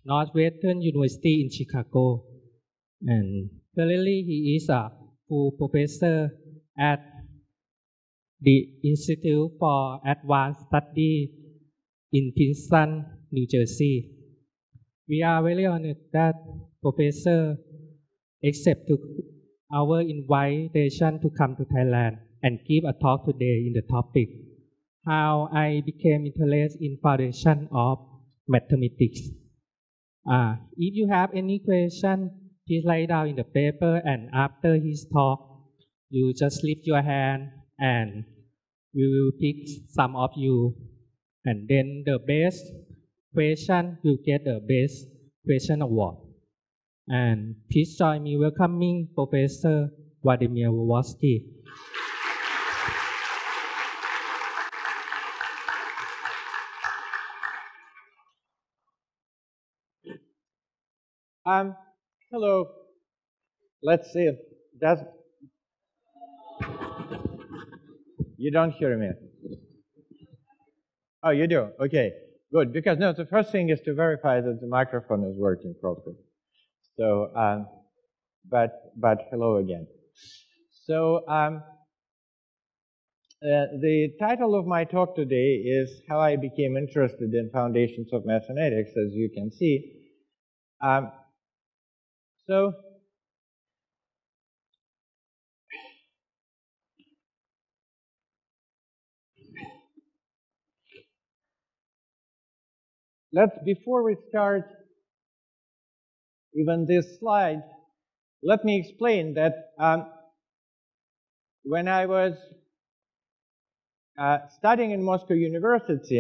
Northwestern University in Chicago, and currently he is a full professor at the Institute for Advanced Study in Princeton, New Jersey. We are very honored that Professor accepted our invitation to come to Thailand and give a talk today in the topic, How I Became Interested in Foundation of Mathematics. If you have any question, please write down in the paper, and after his talk, you just lift your hand and we will pick some of you. And then the best question will get the best question award. And please join me welcoming Professor Vladimir Voevodsky. Hello. Let's see. You don't hear me? Oh, you do? Okay, good. Because no, the first thing is to verify that the microphone is working properly. So, but hello again. So, the title of my talk today is How I Became Interested in Foundations of Mathematics, as you can see. So, before we start even this slide, let me explain that when I was studying in Moscow University,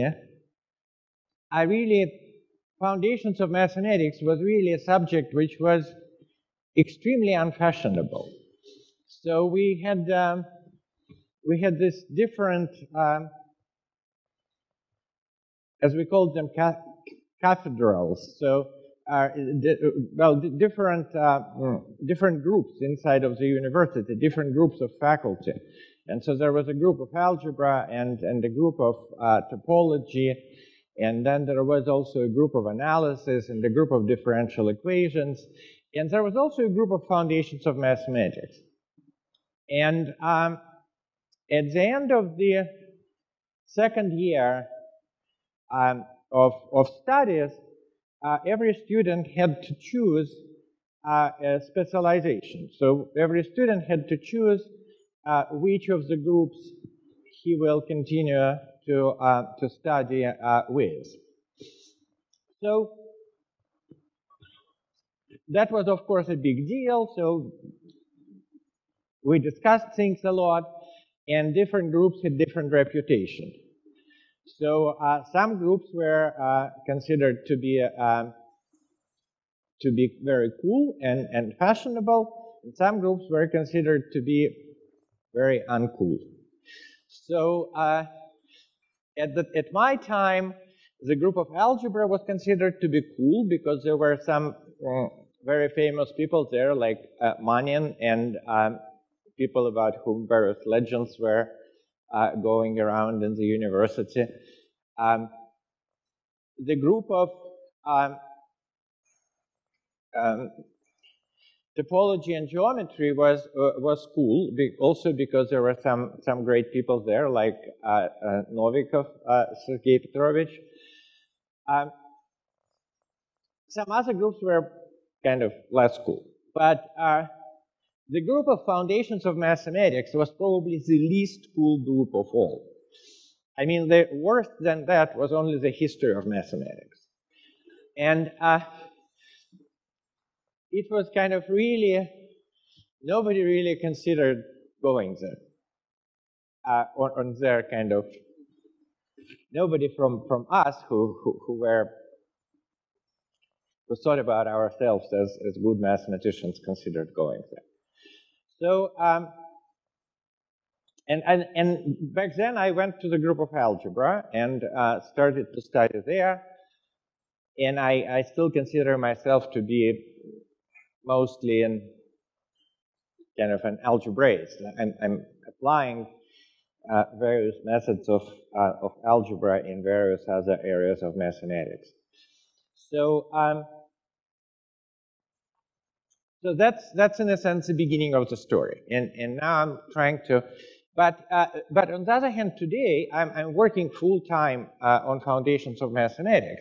Foundations of Mathematics was really a subject which was extremely unfashionable. So we had this different, as we called them, cathedrals. So, different groups inside of the university, different groups of faculty. And so there was a group of algebra and a group of topology, and then there was also a group of analysis and a group of differential equations, and there was also a group of foundations of mathematics. And at the end of the second year of studies, every student had to choose a specialization. So every student had to choose which of the groups he will continue to study with. So that was, of course, a big deal. So we discussed things a lot, and different groups had different reputation. So some groups were considered to be very cool and fashionable, and some groups were considered to be very uncool. So at my time, the group of algebra was considered to be cool because there were some very famous people there, like Manin, and people about whom various legends were going around in the university. The group of topology and geometry was cool, also because there were some great people there, like Novikov, Sergei Petrovich. Some other groups were kind of less cool, but the group of foundations of mathematics was probably the least cool group of all. I mean, the worse than that was only the history of mathematics. And it was kind of really, nobody really considered going there. On their kind of, nobody from us who thought about ourselves as good mathematicians considered going there. So, and back then I went to the group of algebra and started to study there. And I still consider myself to be mostly kind of an algebraist. I'm applying various methods of algebra in various other areas of mathematics. So, so that's in a sense the beginning of the story, and now I'm trying to, but on the other hand, today I'm working full time on foundations of mathematics,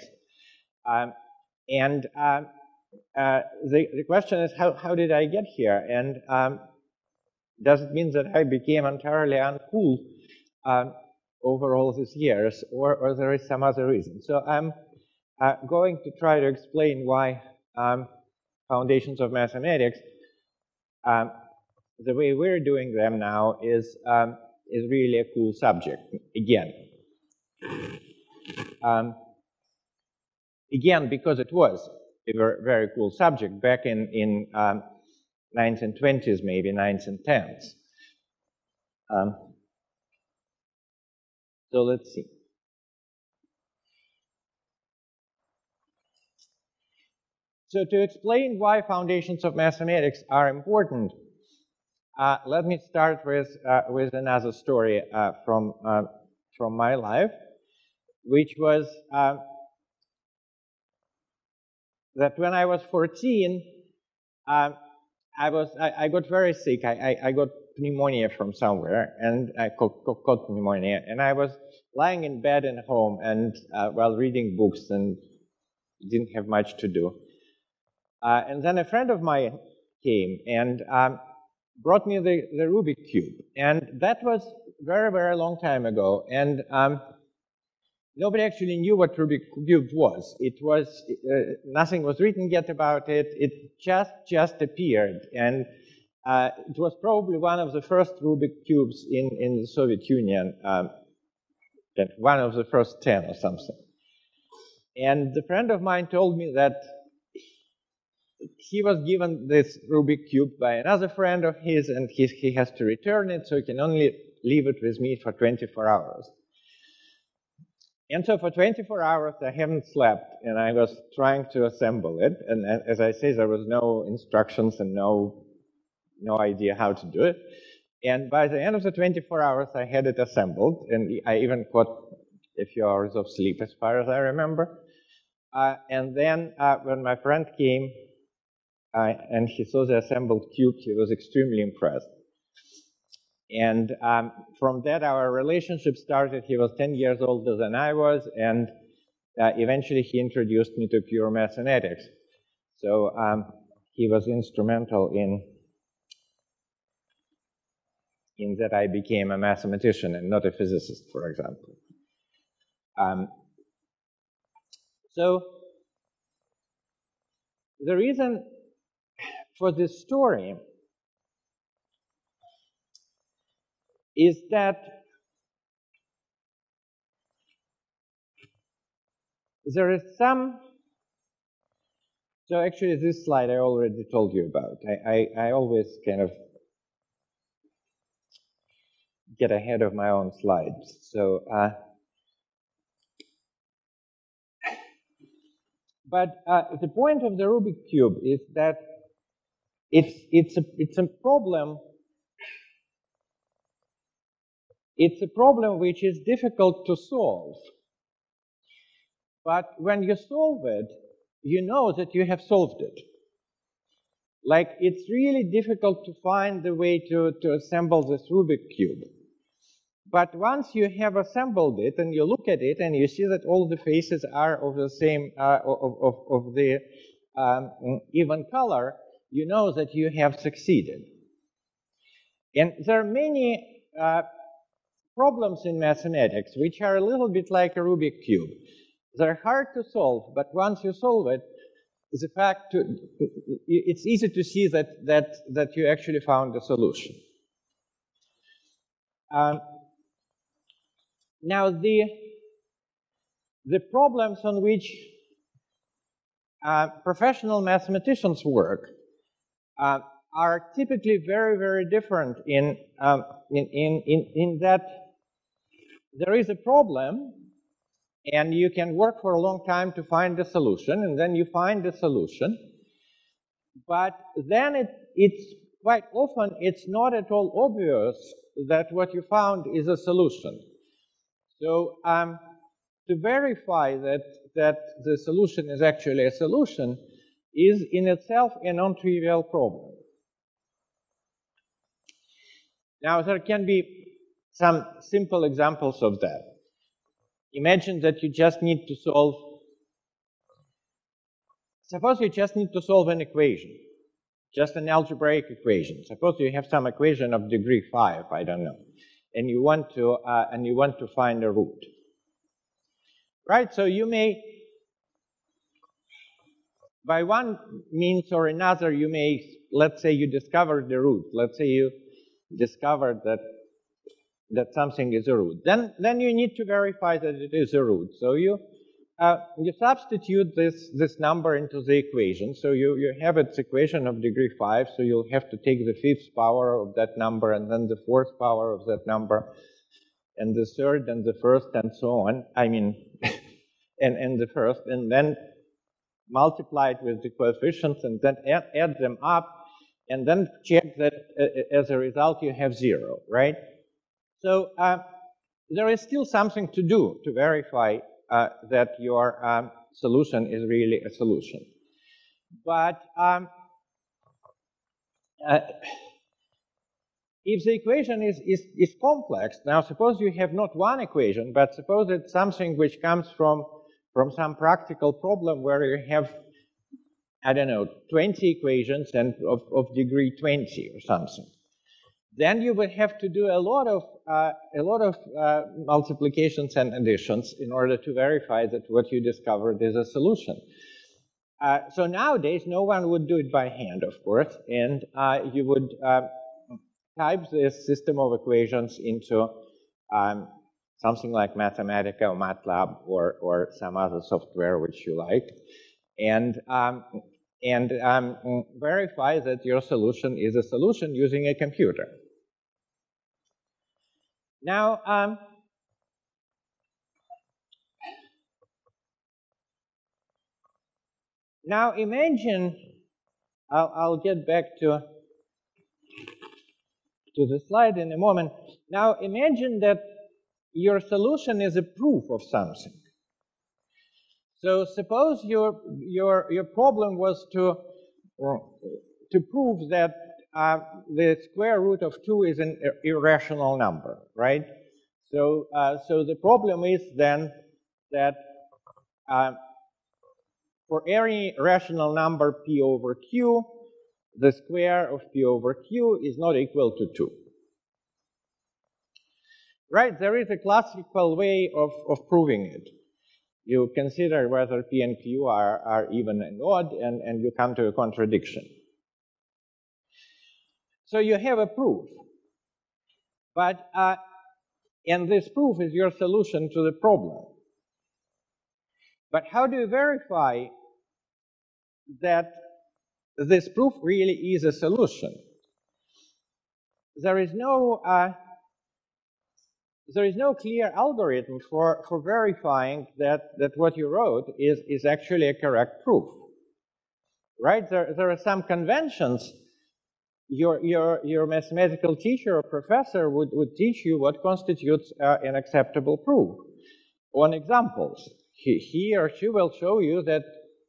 and the question is how did I get here, and does it mean that I became entirely uncool over all these years, or there is some other reason? So I'm going to try to explain why foundations of mathematics, the way we're doing them now, is really a cool subject. Again, because it was a very cool subject back in 1920s, maybe 1910s. So let's see. So to explain why foundations of mathematics are important, let me start with another story from my life, which was that when I was 14, I got very sick. I got pneumonia from somewhere, and I caught pneumonia, and I was lying in bed at home and while reading books and didn't have much to do. And then a friend of mine came and brought me the Rubik Cube, and that was very, very long time ago, and nobody actually knew what Rubik Cube was. It was, nothing was written yet about it. It just appeared, and it was probably one of the first Rubik Cubes in the Soviet Union, one of the first 10 or something. And the friend of mine told me that he was given this Rubik Cube by another friend of his, and he has to return it, so he can only leave it with me for 24 hours. And so for 24 hours, I haven't slept, and I was trying to assemble it. And as I say, there was no instructions and no idea how to do it. And by the end of the 24 hours, I had it assembled, and I even got a few hours of sleep, as far as I remember. And then when my friend came and he saw the assembled cube, he was extremely impressed. And from that, our relationship started. He was 10 years older than I was, and eventually he introduced me to pure mathematics. So he was instrumental in that I became a mathematician and not a physicist, for example. So the reason for this story is that there is some, so actually this slide I already told you about. I always kind of get ahead of my own slides. So, but the point of the Rubik Cube is that it's a problem. It's a problem which is difficult to solve. But when you solve it, you know that you have solved it. Like, it's really difficult to find the way to assemble this Rubik Cube. But once you have assembled it and you look at it and you see that all the faces are of the same, of the even color, you know that you have succeeded. And there are many problems in mathematics which are a little bit like a Rubik Cube. They're hard to solve, but once you solve it, the fact it's easy to see that you actually found a solution. Now the problems on which professional mathematicians work are typically very, very different in that there is a problem, and you can work for a long time to find the solution, and then you find the solution. But then it's quite often it's not at all obvious that what you found is a solution. So to verify that that the solution is actually a solution is in itself a non-trivial problem. Now, there can be some simple examples of that. Imagine that you just need to solve, suppose you just need to solve an equation, just an algebraic equation. Suppose you have some equation of degree 5, I don't know, and you want to find a root. Right, so you may, by one means or another, you may, let's say you discovered the root. Let's say you discovered that something is a root. Then you need to verify that it is a root. So you substitute this number into the equation. So you have its equation of degree 5. So you'll have to take the 5th power of that number, and then the 4th power of that number, and the 3rd and the 1st, and so on. I mean, and the 1st, and then multiply it with the coefficients, and then add them up, and then check that as a result you have 0, right? So there is still something to do to verify that your solution is really a solution. But if the equation is complex, now suppose you have not one equation, but suppose it's something which comes from some practical problem where you have, I don't know, 20 equations and of degree 20 or something. Then you would have to do a lot of multiplications and additions in order to verify that what you discovered is a solution. So nowadays, no one would do it by hand, of course, and you would type this system of equations into something like Mathematica or MATLAB or some other software which you like, and verify that your solution is a solution using a computer. Now, imagine, I'll get back to the slide in a moment. Now imagine that your solution is a proof of something. So suppose your problem was to prove that the square root of 2 is an irrational number, right? So the problem is then that for any rational number p over q, the square of p over q is not equal to 2. Right? There is a classical way of proving it. You consider whether p and q are even and odd, and you come to a contradiction. So you have a proof. But, and this proof is your solution to the problem. But how do you verify that this proof really is a solution? There is no clear algorithm for verifying that what you wrote is actually a correct proof, right? There are some conventions. Your mathematical teacher or professor would teach you what constitutes an acceptable proof on examples. He or she will show you that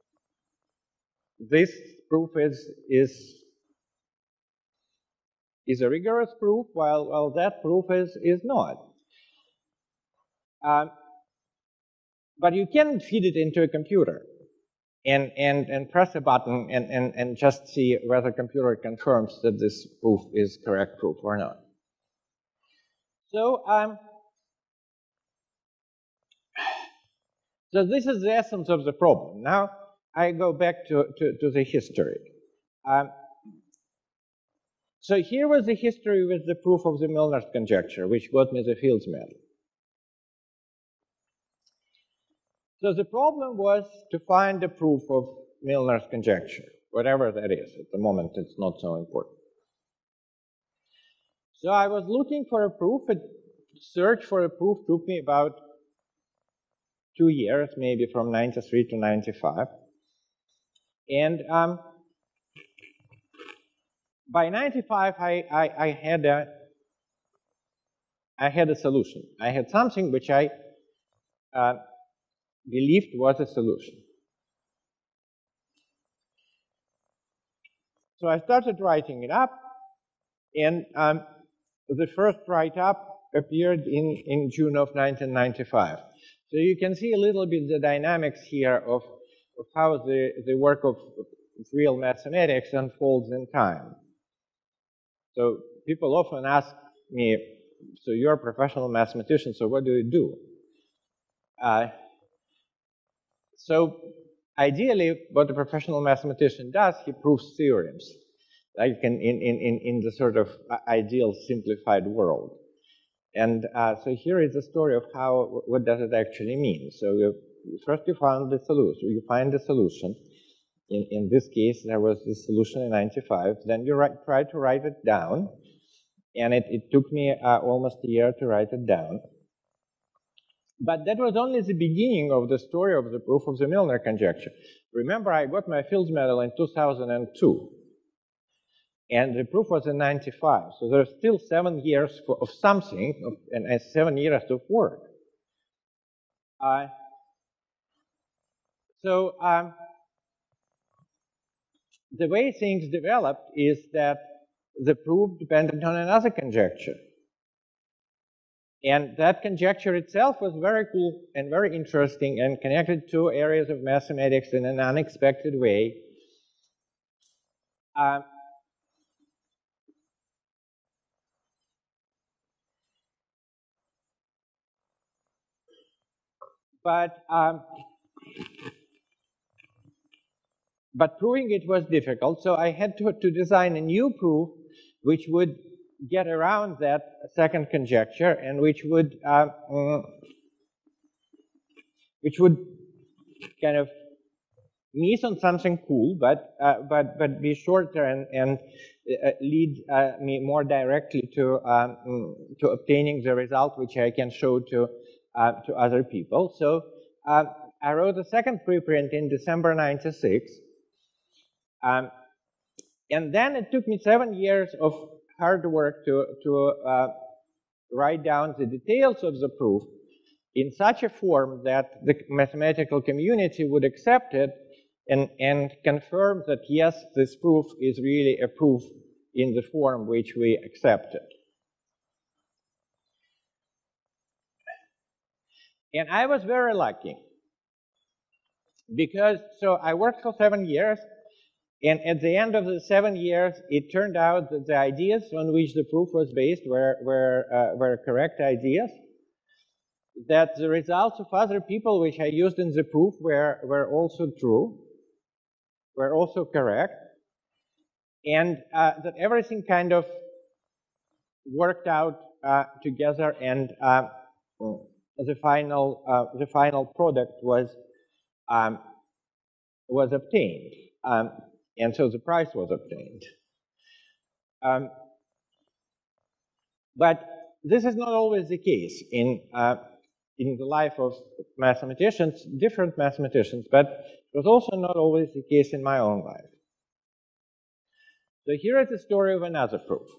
this proof is a rigorous proof, while that proof is not. But you can feed it into a computer and press a button and just see whether the computer confirms that this proof is correct proof or not. So, so this is the essence of the problem. Now I go back to the history. So here was the history with the proof of the Milner's conjecture, which got me the Fields Medal. So the problem was to find the proof of Milner's conjecture, whatever that is. At the moment, it's not so important. So I was looking for a proof. A search for a proof took me about 2 years, maybe from 93 to 95. And by 95, I had a solution. I had something which I believed was a solution. So I started writing it up, and the first write-up appeared in June of 1995. So you can see a little bit the dynamics here of how the work of real mathematics unfolds in time. So people often ask me, so you're a professional mathematician, so what do you do? So ideally, what a professional mathematician does, he proves theorems, like in the sort of ideal simplified world. And so here is the story of what does it actually mean. So first you find the solution. In this case, there was this solution in 95. Then you try to write it down. And it took me almost a year to write it down. But that was only the beginning of the story of the proof of the Milnor conjecture. Remember, I got my Fields Medal in 2002. And the proof was in 95. So there's still 7 years of something, and 7 years of work. The way things developed is that the proof depended on another conjecture. And that conjecture itself was very cool and very interesting and connected to areas of mathematics in an unexpected way. But proving it was difficult, so I had to design a new proof which would get around that second conjecture and which would kind of miss on something cool, but be shorter and lead me more directly to obtaining the result which I can show to other people. So I wrote a second preprint in December '96. And then it took me 7 years of hard work to write down the details of the proof in such a form that the mathematical community would accept it and confirm that, yes, this proof is really a proof in the form which we accepted. And I was very lucky because, so I worked for 7 years. And at the end of the 7 years, it turned out that the ideas on which the proof was based were correct ideas, that the results of other people which I used in the proof were also true, were also correct, and that everything kind of worked out together, and the final product was obtained. And so the prize was obtained. But this is not always the case in the life of mathematicians, different mathematicians, but it was also not always the case in my own life. So here is the story of another proof.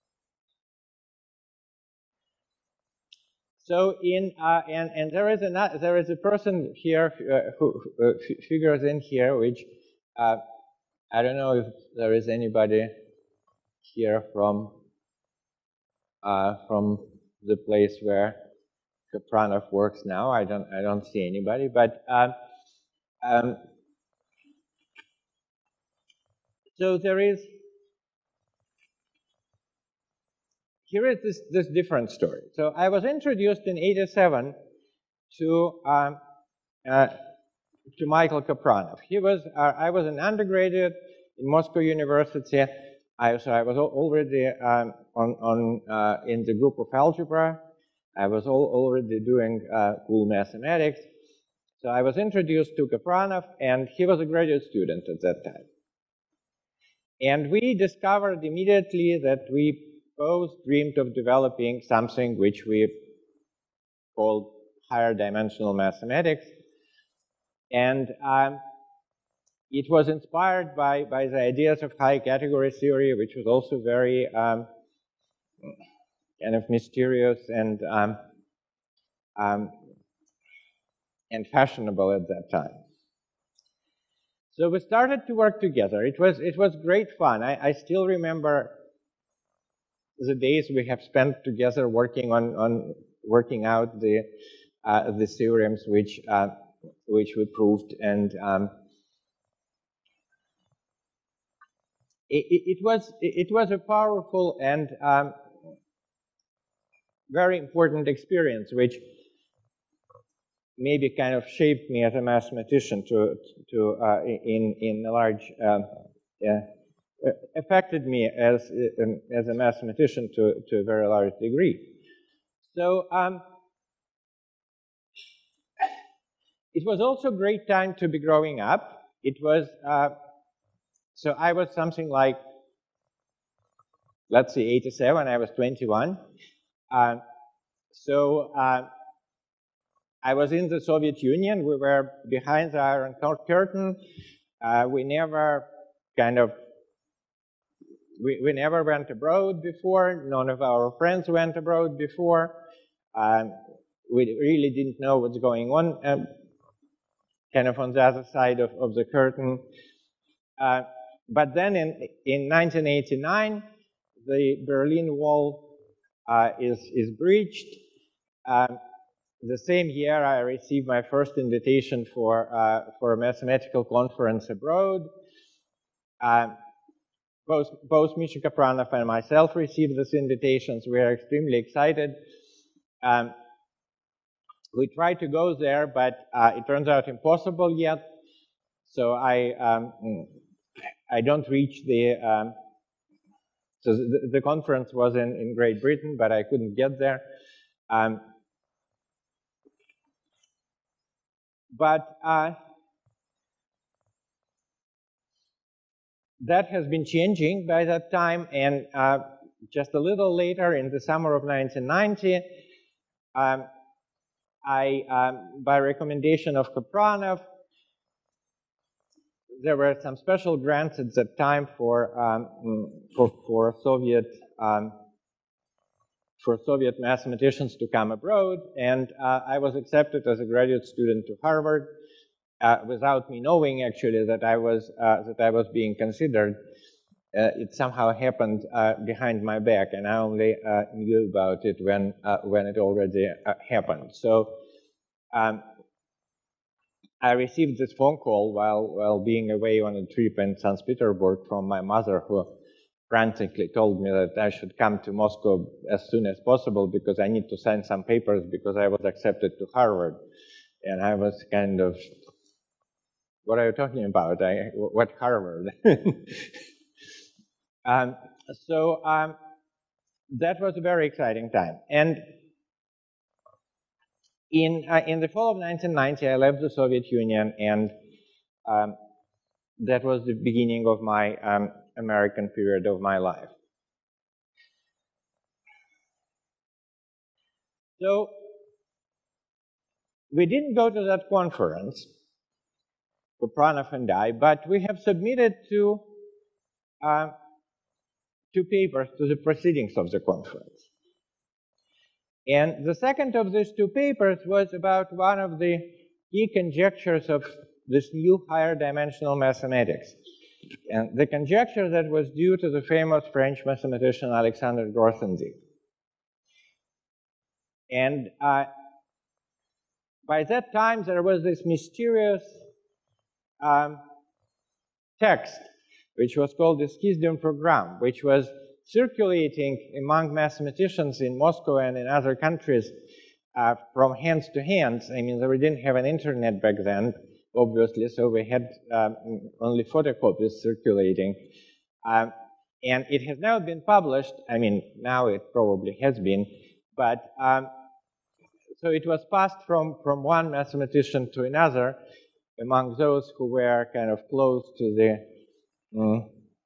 So and there is a person here who figures in here, which I don't know if there is anybody here from the place where Kapranov works now. I don't see anybody, but so here is this different story. So I was introduced in '87 to Michael Kapranov. I was an undergraduate in Moscow University. So I was already in the group of algebra. I was already doing cool mathematics. So I was introduced to Kapranov, and he was a graduate student at that time. And we discovered immediately that we both dreamed of developing something which we called higher dimensional mathematics. And it was inspired by the ideas of high category theory, which was also very kind of mysterious and and fashionable at that time. So we started to work together. It was great fun. I still remember the days we have spent together working on working out the theorems which we proved, and it was a powerful and very important experience, which maybe kind of shaped me as a mathematician in a large, affected me as a mathematician to a very large degree. So it was also a great time to be growing up. It was, so I was something like, let's say 87, I was 21. I was in the Soviet Union. We were behind the Iron Curtain. We never we never went abroad before. None of our friends went abroad before. We really didn't know what's going on, kind of on the other side of the curtain. But then in 1989, the Berlin Wall is breached. The same year, I received my first invitation for a mathematical conference abroad. Both Misha Kapranov and myself received these invitations. We are extremely excited. We tried to go there, but it turns out impossible yet. So I don't reach the. So the conference was in Great Britain, but I couldn't get there. But that has been changing by that time, and just a little later, in the summer of 1990, by recommendation of Kapranov, there were some special grants at that time for Soviet mathematicians to come abroad, and I was accepted as a graduate student to Harvard without me knowing actually that I was being considered. It somehow happened behind my back, and I only knew about it when it already happened. So I received this phone call while being away on a trip in St. Petersburg from my mother, who frantically told me that I should come to Moscow as soon as possible because I need to sign some papers because I was accepted to Harvard. And I was kind of, what are you talking about? What Harvard? So that was a very exciting time. And in the fall of 1990, I left the Soviet Union, and that was the beginning of my American period of my life. So we didn't go to that conference, Kapranov and I, but we have submitted two papers to the proceedings of the conference. And the second of these two papers was about one of the key conjectures of this new higher dimensional mathematics. And the conjecture that was due to the famous French mathematician Alexander Grothendieck. And by that time, there was this mysterious text, which was called the Schism Program, which was circulating among mathematicians in Moscow and in other countries from hands to hands. I mean, we didn't have an internet back then, obviously, so we had only photocopies circulating. And it has now been published. I mean, now it probably has been, but so it was passed from one mathematician to another among those who were kind of close to the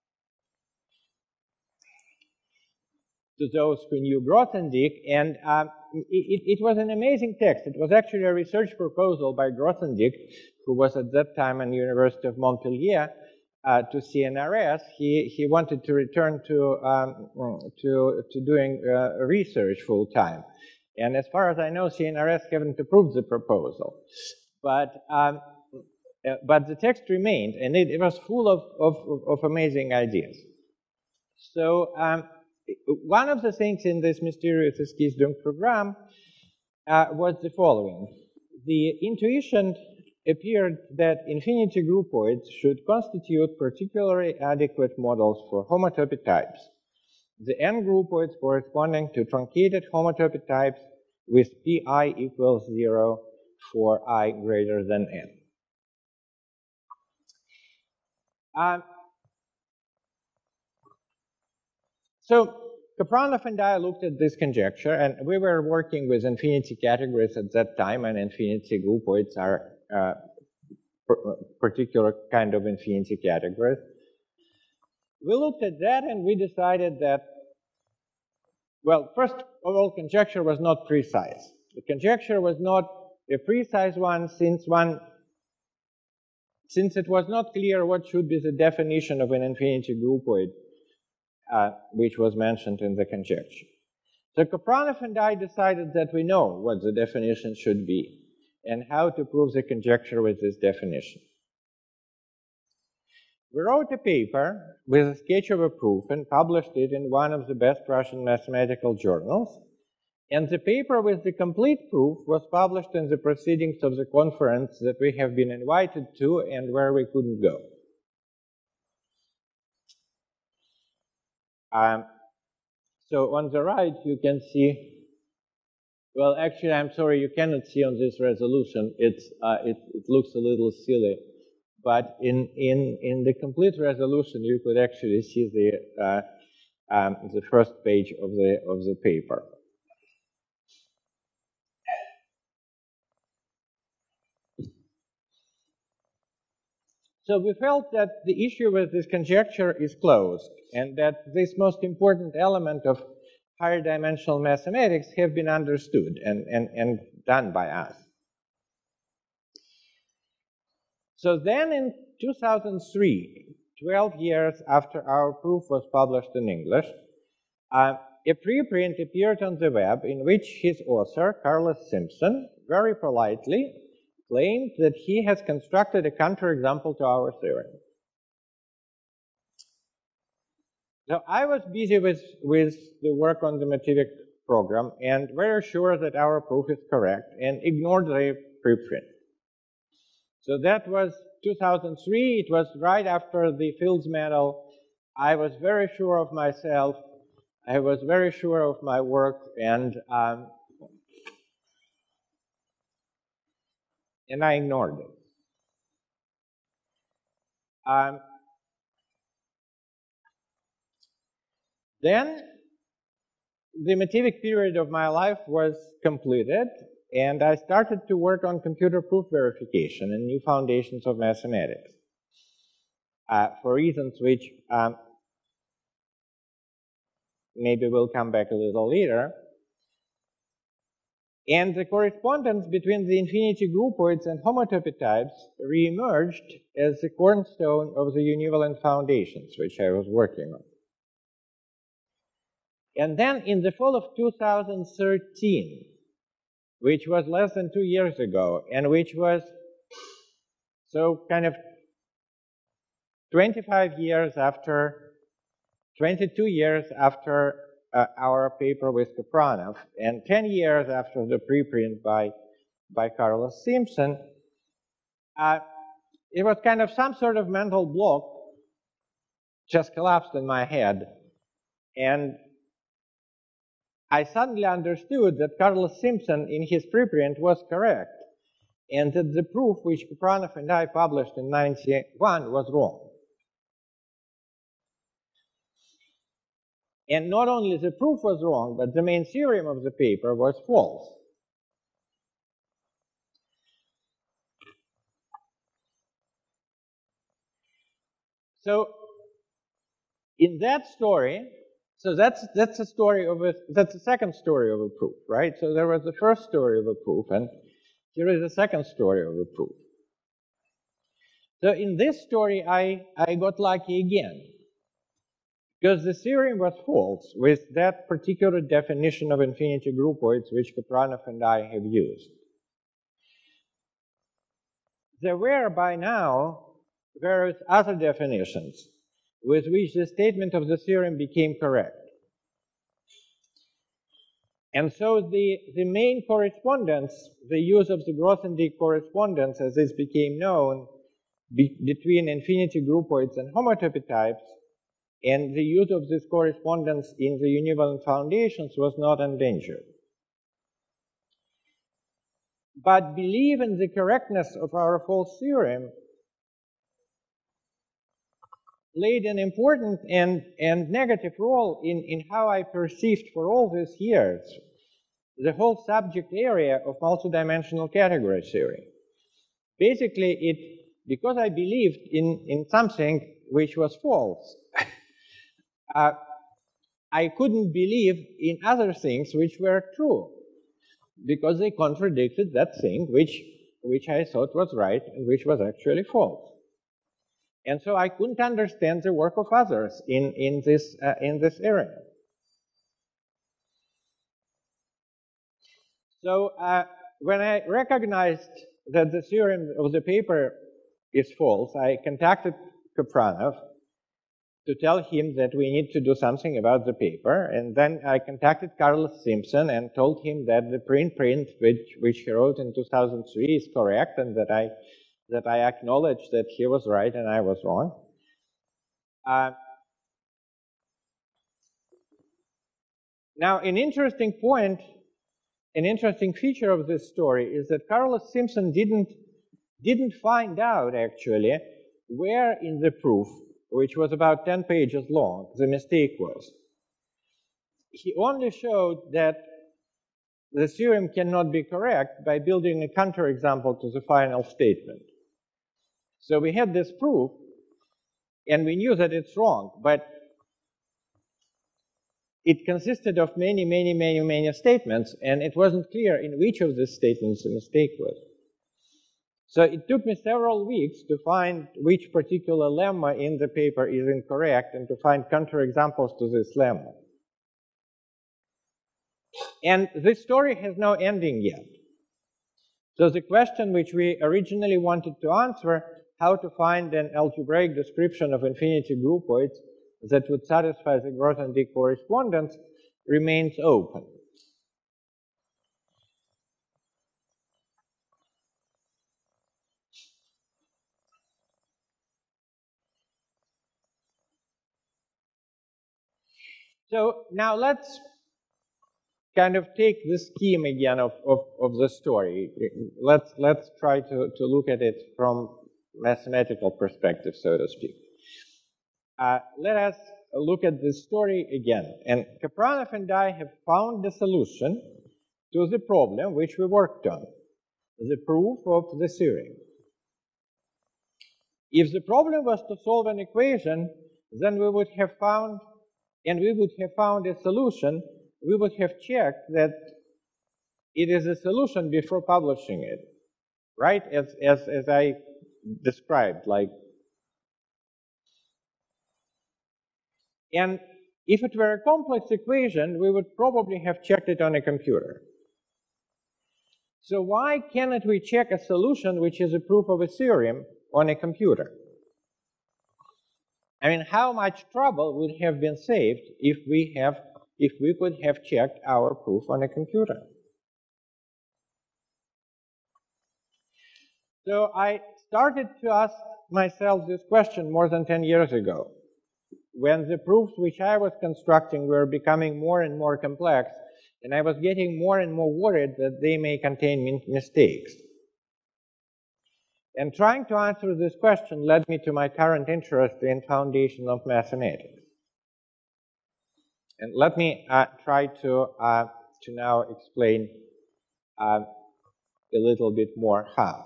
to those who knew Grothendieck, and it was an amazing text. It was actually a research proposal by Grothendieck, who was at that time at the University of Montpellier, to CNRS. He wanted to return to doing research full time, and as far as I know, CNRS haven't approved the proposal. but the text remained, and it was full of amazing ideas. So one of the things in this mysterious Eskisdung program was the following. The intuition appeared that infinity groupoids should constitute particularly adequate models for homotopy types. The n groupoids corresponding to truncated homotopy types with pi equals 0 for I greater than n. So Kapranov and I looked at this conjecture, and we were working with infinity categories at that time, and infinity groupoids are particular kind of infinity categories. We looked at that and we decided that, well, first of all, conjecture was not precise. The conjecture was not a precise one since it was not clear what should be the definition of an infinity groupoid, which was mentioned in the conjecture. So Kapranov and I decided that we know what the definition should be and how to prove the conjecture with this definition. We wrote a paper with a sketch of a proof and published it in one of the best Russian mathematical journals. And the paper with the complete proof was published in the proceedings of the conference that we have been invited to and where we couldn't go. So on the right, you can see, well, actually, I'm sorry, you cannot see on this resolution. It looks a little silly. But in the complete resolution, you could actually see the first page of the paper. So we felt that the issue with this conjecture is closed, and that this most important element of higher dimensional mathematics have been understood and done by us. So then in 2003, 12 years after our proof was published in English, a preprint appeared on the web in which his author, Carlos Simpson, very politely claimed that he has constructed a counterexample to our theorem. So I was busy with the work on the Medalist program and very sure that our proof is correct and ignored the preprint. So that was 2003. It was right after the Fields Medal. I was very sure of myself. I was very sure of my work, and I ignored it. Then the Medalist period of my life was completed, and I started to work on computer proof verification and new foundations of mathematics for reasons which maybe we'll come back a little later. And the correspondence between the infinity groupoids and homotopy types re-emerged as the cornerstone of the univalent foundations, which I was working on. And then in the fall of 2013, which was less than 2 years ago, and which was so kind of 22 years after our paper with Kapranov, and 10 years after the preprint by Carlos Simpson, it was kind of some sort of mental block just collapsed in my head. And I suddenly understood that Carlos Simpson in his preprint was correct, and that the proof which Kapranov and I published in 1991 was wrong. And not only the proof was wrong, but the main theorem of the paper was false. So in that story, so that's a story of that's the second story of a proof, right? So there was the first story of a proof, and here is the second story of a proof. So in this story, I got lucky again, because the theorem was false with that particular definition of infinity groupoids which Kapranov and I have used. there were by now various other definitions with which the statement of the theorem became correct. And so the main correspondence, the use of the Grothendieck correspondence as this became known between infinity groupoids and homotopy types, and the use of this correspondence in the univalent foundations was not endangered. But belief in the correctness of our false theorem played an important and negative role in how I perceived for all these years the whole subject area of multidimensional category theory. Basically, because I believed in something which was false, I couldn't believe in other things which were true, because they contradicted that thing which I thought was right and which was actually false. And so I couldn't understand the work of others in this area. So when I recognized that the theorem of the paper is false, I contacted Kapranov to tell him that we need to do something about the paper. And then I contacted Carlos Simpson and told him that the print which he wrote in 2003 is correct, and that I acknowledged that he was right and I was wrong. Now, an interesting feature of this story is that Carlos Simpson didn't find out, actually, where in the proof, which was about 10 pages long, the mistake was. He only showed that the theorem cannot be correct by building a counterexample to the final statement. So we had this proof, and we knew that it's wrong, but it consisted of many statements, and it wasn't clear in which of these statements the mistake was. So it took me several weeks to find which particular lemma in the paper is incorrect and to find counterexamples to this lemma. And this story has no ending yet. So the question which we originally wanted to answer, how to find an algebraic description of infinity groupoids that would satisfy the Grothendieck correspondence, remains open. So now let's kind of take the scheme again of the story. Let's try to look at it from mathematical perspective, so to speak. Let us look at this story again. And Kapranov and I have found the solution to the problem which we worked on, the proof of the theorem. If the problem was to solve an equation, then we would have found a solution. We would have checked that it is a solution before publishing it, right? As I described, like. And if it were a complex equation, we would probably have checked it on a computer. So why cannot we check a solution which is a proof of a theorem on a computer? I mean, how much trouble would have been saved if we could have checked our proof on a computer? So I started to ask myself this question more than 10 years ago, when the proofs which I was constructing were becoming more and more complex, and I was getting more and more worried that they may contain mistakes. And trying to answer this question led me to my current interest in foundation of mathematics. And let me try to now explain a little bit more how.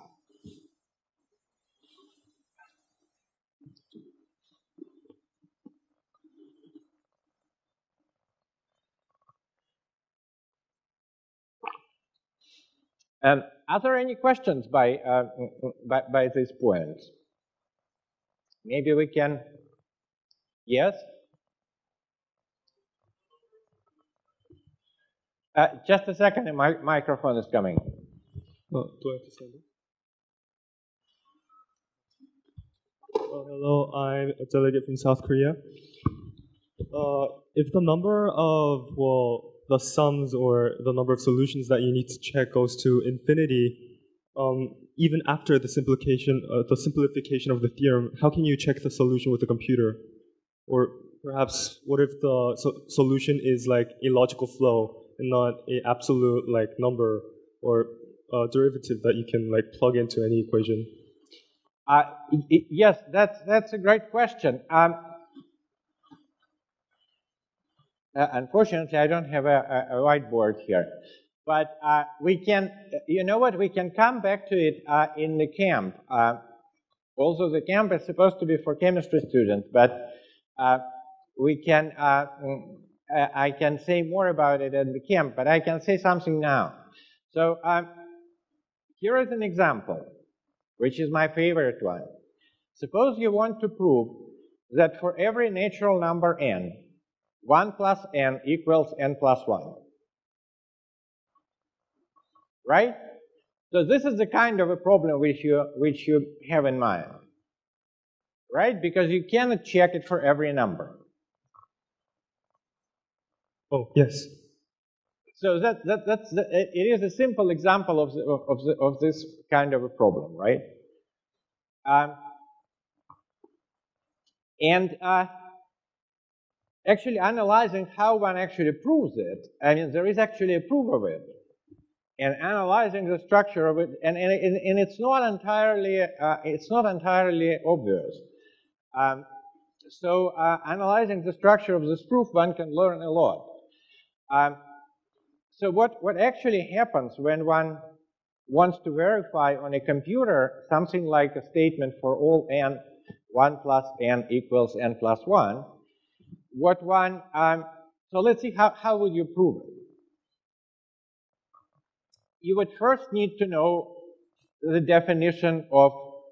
And are there any questions by this point? Maybe we can. Yes? Just a second, the microphone is coming. Do I have to stand up? Hello, I'm a delegate from South Korea. If the number of, the sums or the number of solutions that you need to check goes to infinity, even after the simplification of the theorem, how can you check the solution with the computer? Or perhaps, what if the solution is like a logical flow and not an absolute like number or derivative that you can like plug into any equation? Yes, that's a great question. Unfortunately, I don't have a whiteboard here, but we can. You know what? We can come back to it in the camp. Also, the camp is supposed to be for chemistry students, but we can. I can say more about it at the camp, but I can say something now. So here is an example, which is my favorite one. Suppose you want to prove that for every natural number n, 1 plus n equals n plus 1. Right? So this is the kind of a problem which you have in mind. Right? Because you cannot check it for every number. Oh, yes. So it is a simple example of this kind of a problem, right? Actually analyzing how one actually proves it, I mean, there is actually a proof of it, and analyzing the structure of it, and it's not entirely obvious. So analyzing the structure of this proof, one can learn a lot. So what actually happens when one wants to verify on a computer something like a statement for all n, 1 plus n equals n plus 1, so let's see how would you prove it. You would first need to know the definition of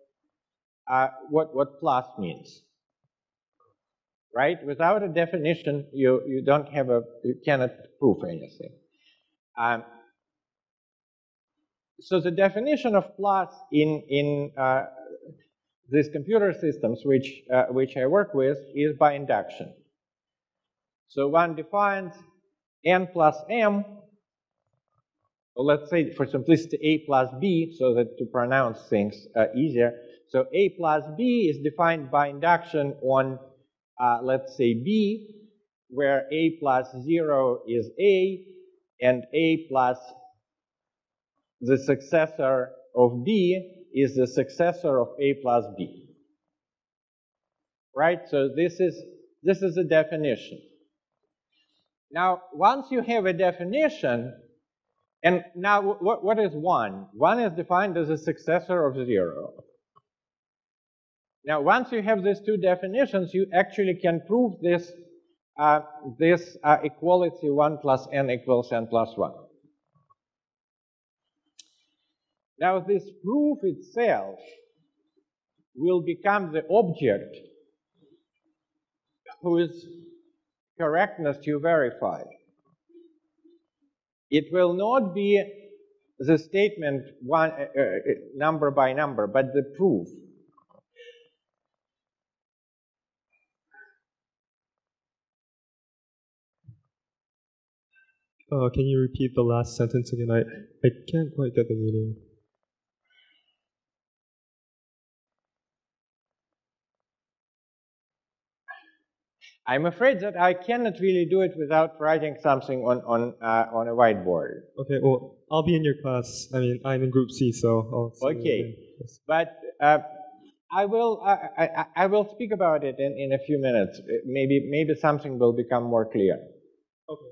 what plus means. Right? Without a definition, you cannot prove anything. So the definition of plus in these computer systems which I work with is by induction. So one defines n plus m, or let's say for simplicity a plus b, so that to pronounce things easier. So a plus b is defined by induction on let's say b, where a plus 0 is a, and a plus the successor of b is the successor of a plus b. Right? So this is the definition. Now, once you have a definition, and now what is 1? 1 is defined as a successor of 0. Now, once you have these two definitions, you actually can prove this equality 1 plus n equals n plus 1. Now, this proof itself will become the object whose correctness you verify. It will not be the statement number by number, but the proof. Can you repeat the last sentence again? I can't quite get the meaning. I'm afraid that I cannot really do it without writing something on a whiteboard. Okay, well, I'll be in your class. I mean, I'm in Group C, so I'll see okay. You yes. But I will speak about it in a few minutes. Maybe something will become more clear. Okay.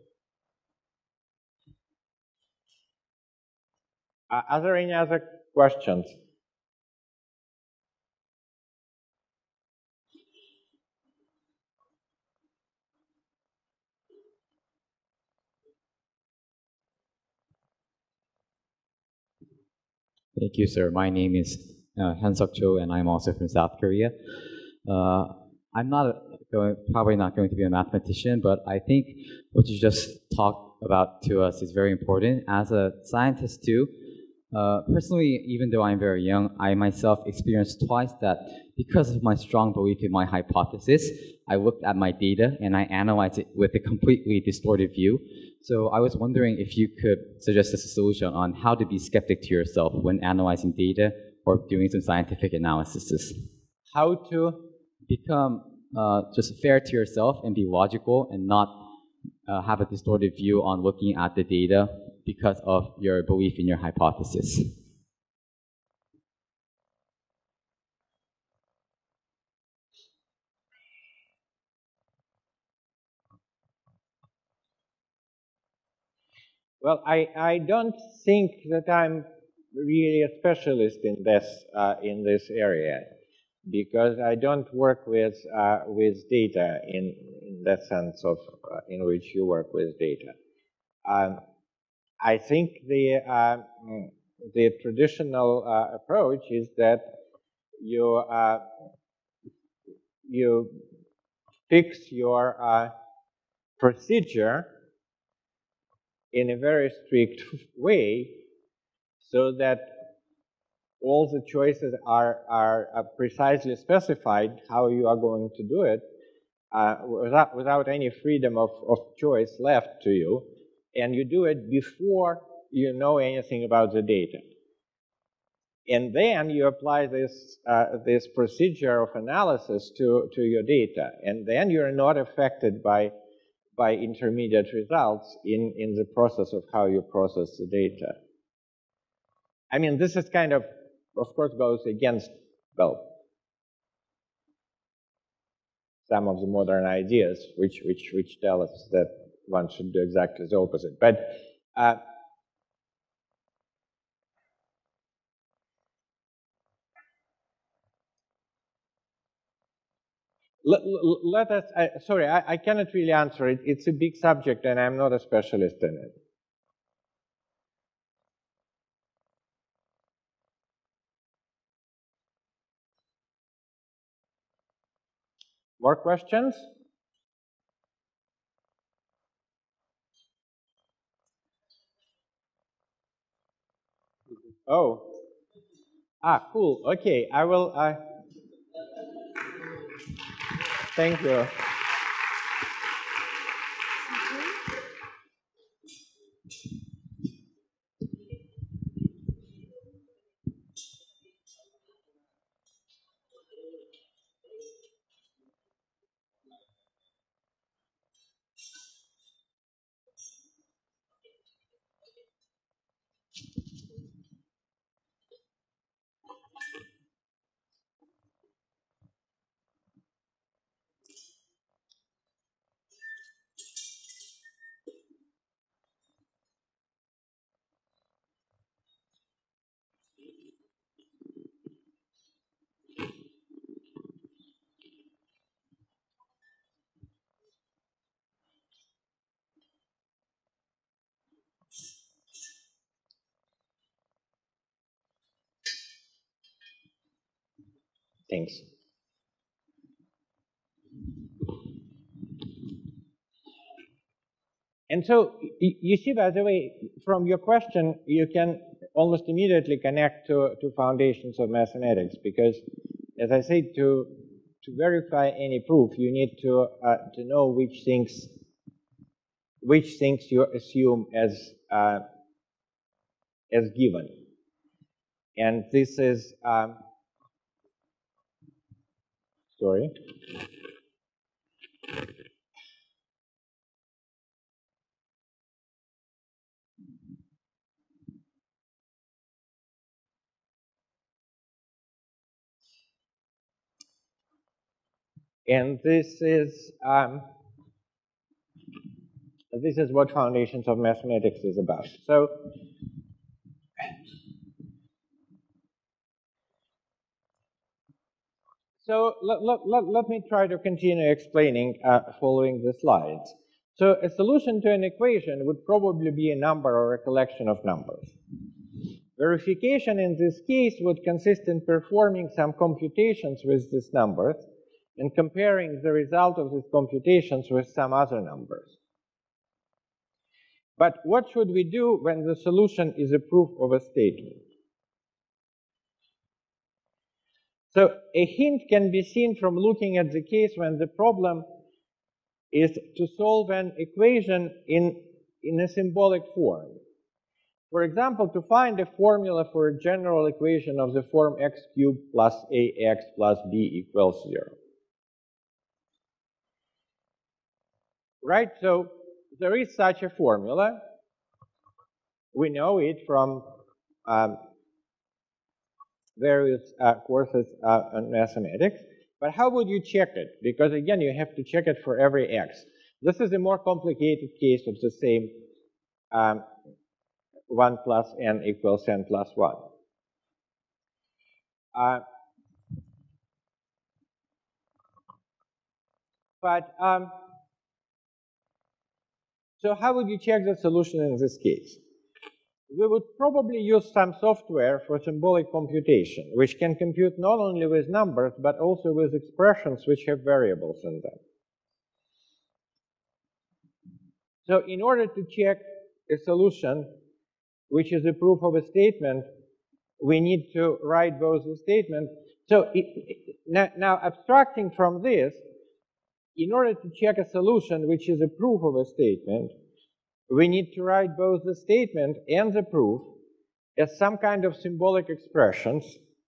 Are there any other questions? Thank you, sir. My name is Han-Suk Cho, and I'm also from South Korea. I'm probably not going to be a mathematician, but I think what you just talked about to us is very important. As a scientist too, Personally, even though I'm very young, I myself experienced twice that because of my strong belief in my hypothesis, I looked at my data and I analyzed it with a completely distorted view. So I was wondering if you could suggest us a solution on how to be skeptic to yourself when analyzing data or doing some scientific analysis. How to become just fair to yourself and be logical and not have a distorted view on looking at the data because of your belief in your hypothesis. Well, I don't think that I'm really a specialist in this area, because I don't work with data in that sense of in which you work with data. I think the traditional approach is that you fix your procedure in a very strict way, so that all the choices are precisely specified how you are going to do it, without any freedom of choice left to you, and you do it before you know anything about the data. And then you apply this procedure of analysis to your data, and then you're not affected by intermediate results in the process of how you process the data. I mean, this is kind of course, goes against, well, some of the modern ideas, which tell us that one should do exactly the opposite. But let us, sorry, I cannot really answer it. It's a big subject, and I'm not a specialist in it. More questions? Oh. Cool. Okay, I will. Thank you. Thanks. And so, you see, by the way, from your question, you can almost immediately connect to foundations of mathematics, because, as I said, to verify any proof, you need to know which things you assume as given. And this is sorry. And this is what foundations of mathematics is about. So let me try to continue explaining following the slides. So a solution to an equation would probably be a number or a collection of numbers. Verification in this case would consist in performing some computations with these numbers and comparing the result of these computations with some other numbers. But what should we do when the solution is a proof of a statement? So a hint can be seen from looking at the case when the problem is to solve an equation in a symbolic form. For example, to find a formula for a general equation of the form x cubed plus ax plus b equals 0. Right, so there is such a formula. We know it from various courses on mathematics. But how would you check it? Because again, you have to check it for every x. This is a more complicated case of the same 1 plus n equals n plus 1. So how would you check the solution in this case? We would probably use some software for symbolic computation, which can compute not only with numbers, but also with expressions which have variables in them. So in order to check a solution, which is a proof of a statement, we need to write both the statement. So now abstracting from this, in order to check a solution which is a proof of a statement, we need to write both the statement and the proof as some kind of symbolic expressions.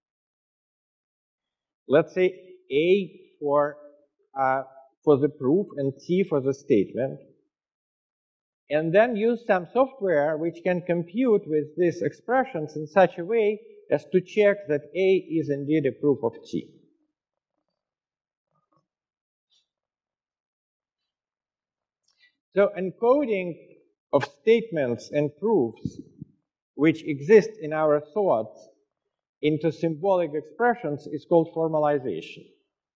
Let's say A for the proof and T for the statement. And then use some software which can compute with these expressions in such a way as to check that A is indeed a proof of T. So encoding of statements and proofs which exist in our thoughts into symbolic expressions is called formalization.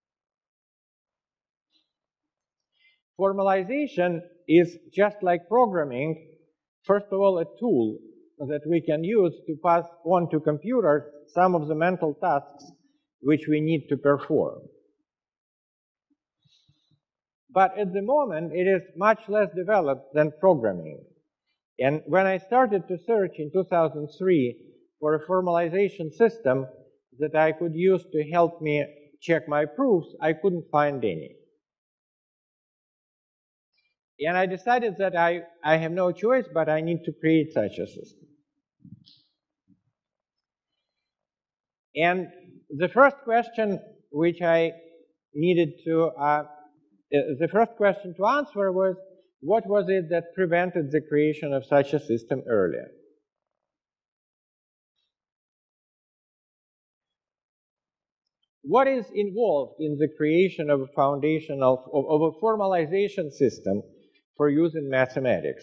Formalization is just like programming, first of all, a tool that we can use to pass on to computers some of the mental tasks which we need to perform. But at the moment, it is much less developed than programming. And when I started to search in 2003 for a formalization system that I could use to help me check my proofs, I couldn't find any. And I decided that I have no choice, but I need to create such a system. And the first question which I needed to, the first question to answer was, what was it that prevented the creation of such a system earlier? What is involved in the creation of a foundational, of a formalization system for use in mathematics?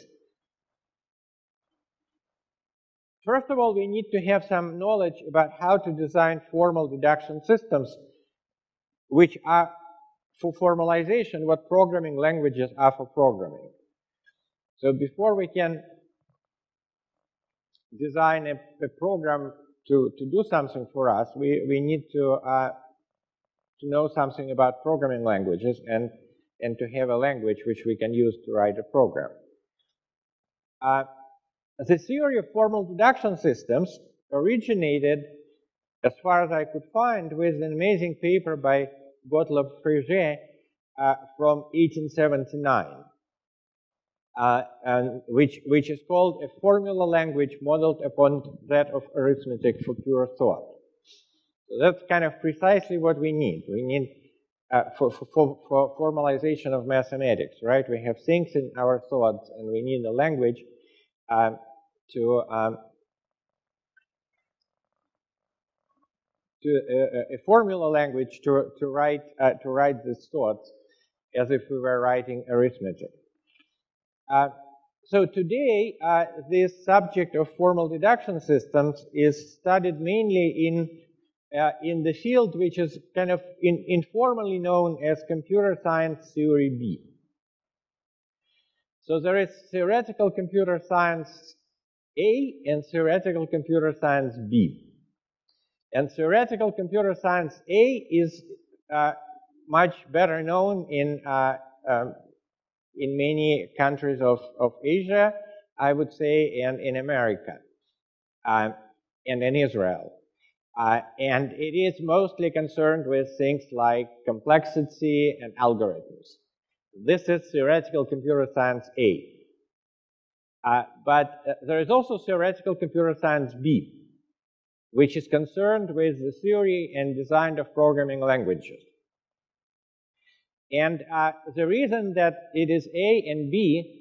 First of all, we need to have some knowledge about how to design formal deduction systems, which are for formalization what programming languages are for programming. So before we can design a program to do something for us, we need to know something about programming languages and to have a language which we can use to write a program. The theory of formal deduction systems originated, as far as I could find, with an amazing paper by Gottlob Frege from 1879, and which is called a formula language modeled upon that of arithmetic for pure thought. So that's kind of precisely what we need. We need for formalization of mathematics, right? We have things in our thoughts, and we need a language a formula language to write these thoughts as if we were writing arithmetic. So today, this subject of formal deduction systems is studied mainly in the field which is kind of informally known as computer science theory B. So there is theoretical computer science A and theoretical computer science B. And theoretical computer science A is much better known in many countries of Asia, I would say, and in America, and in Israel. And it is mostly concerned with things like complexity and algorithms. This is theoretical computer science A. But there is also theoretical computer science B, which is concerned with the theory and design of programming languages. And the reason that it is A and B,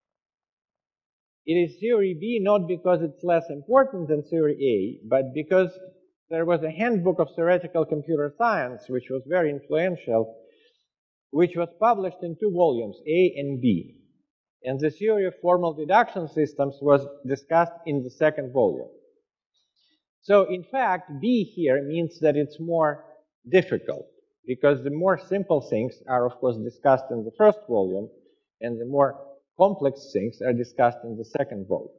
it is theory B not because it's less important than theory A, but because there was a handbook of theoretical computer science, which was very influential, which was published in 2 volumes, A and B. And the theory of formal deduction systems was discussed in the 2nd volume. So in fact, B here means that it's more difficult, because the more simple things are, of course, discussed in the 1st volume, and the more complex things are discussed in the 2nd volume.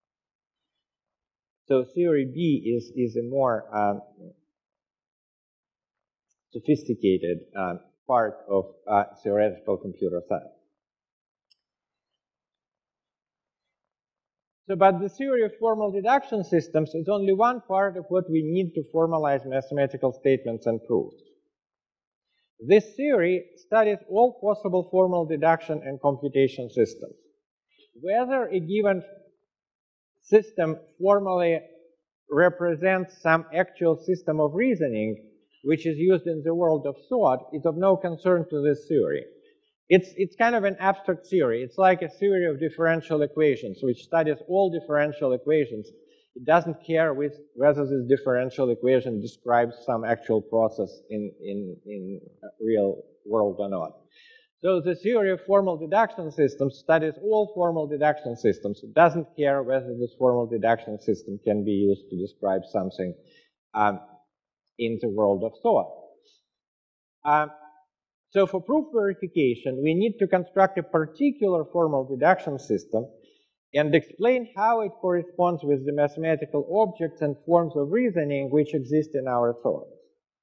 So theory B is a more sophisticated part of theoretical computer science. So, but the theory of formal deduction systems is only one part of what we need to formalize mathematical statements and proofs. This theory studies all possible formal deduction and computation systems. Whether a given system formally represents some actual system of reasoning which is used in the world of thought is of no concern to this theory. It's kind of an abstract theory. It's like a theory of differential equations, which studies all differential equations. It doesn't care whether this differential equation describes some actual process in real world or not. So the theory of formal deduction systems studies all formal deduction systems. It doesn't care whether this formal deduction system can be used to describe something in the world of thought. So for proof verification, we need to construct a particular formal deduction system and explain how it corresponds with the mathematical objects and forms of reasoning which exist in our thoughts.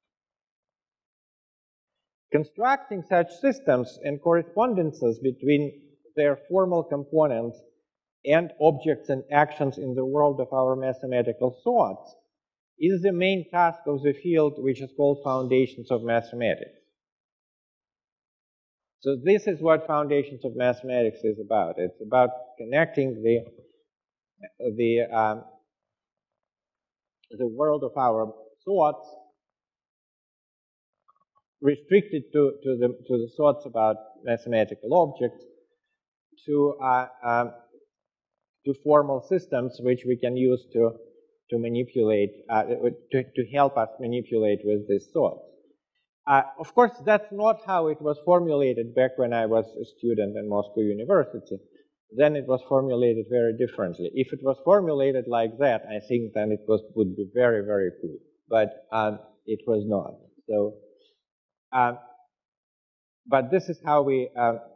Constructing such systems and correspondences between their formal components and objects and actions in the world of our mathematical thoughts is the main task of the field which is called foundations of mathematics. So this is what foundations of mathematics is about. It's about connecting the world of our thoughts, restricted to the thoughts about mathematical objects, to formal systems which we can use to manipulate, to help us manipulate with these thoughts. Of course, that's not how it was formulated back when I was a student in Moscow University. Then it was formulated very differently. If it was formulated like that, I think then it would be very, very cool. But it was not. So, but this is how we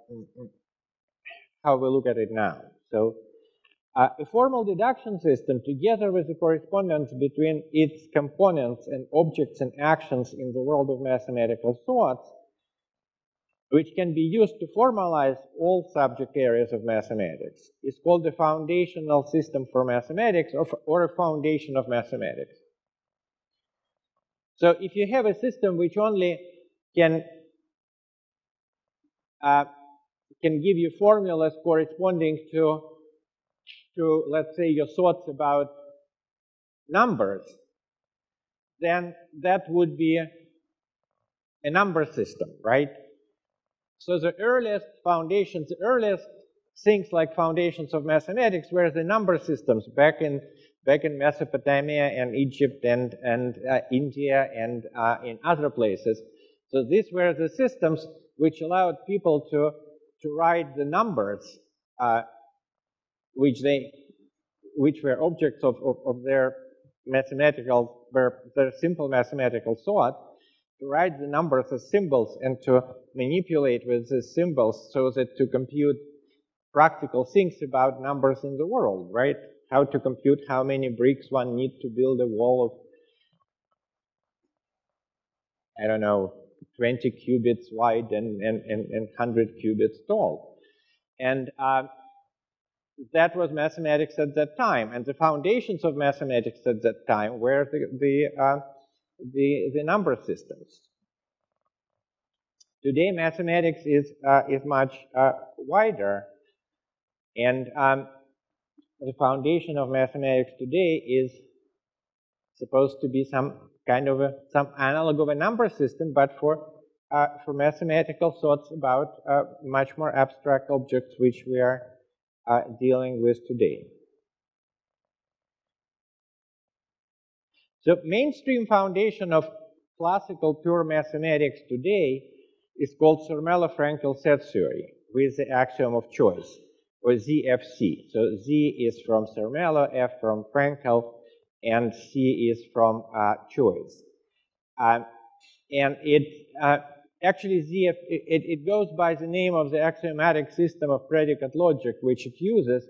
look at it now. So, a formal deduction system, together with the correspondence between its components and objects and actions in the world of mathematical thoughts, which can be used to formalize all subject areas of mathematics, is called the foundational system for mathematics, or a foundation of mathematics. So if you have a system which only can give you formulas corresponding to, let's say, your thoughts about numbers, then that would be a number system, right? So the earliest foundations, the earliest things like foundations of mathematics were the number systems back in Mesopotamia and Egypt and India and in other places. So these were the systems which allowed people to write the numbers which were objects of their simple mathematical thought, to write the numbers as symbols and to manipulate with these symbols so that to compute practical things about numbers in the world, right? How to compute how many bricks one needs to build a wall of, I don't know, 20 cubits wide and 100 cubits tall. And that was mathematics at that time, and the foundations of mathematics at that time were the number systems. Today, mathematics is much wider, and the foundation of mathematics today is supposed to be some kind of some analog of a number system, but for mathematical thoughts about much more abstract objects which we are dealing with today. The mainstream foundation of classical pure mathematics today is called Zermelo-Fraenkel set theory with the axiom of choice, or ZFC. So Z is from Zermelo, F from Fraenkel, and C is from choice. And actually it goes by the name of the axiomatic system of predicate logic which it uses.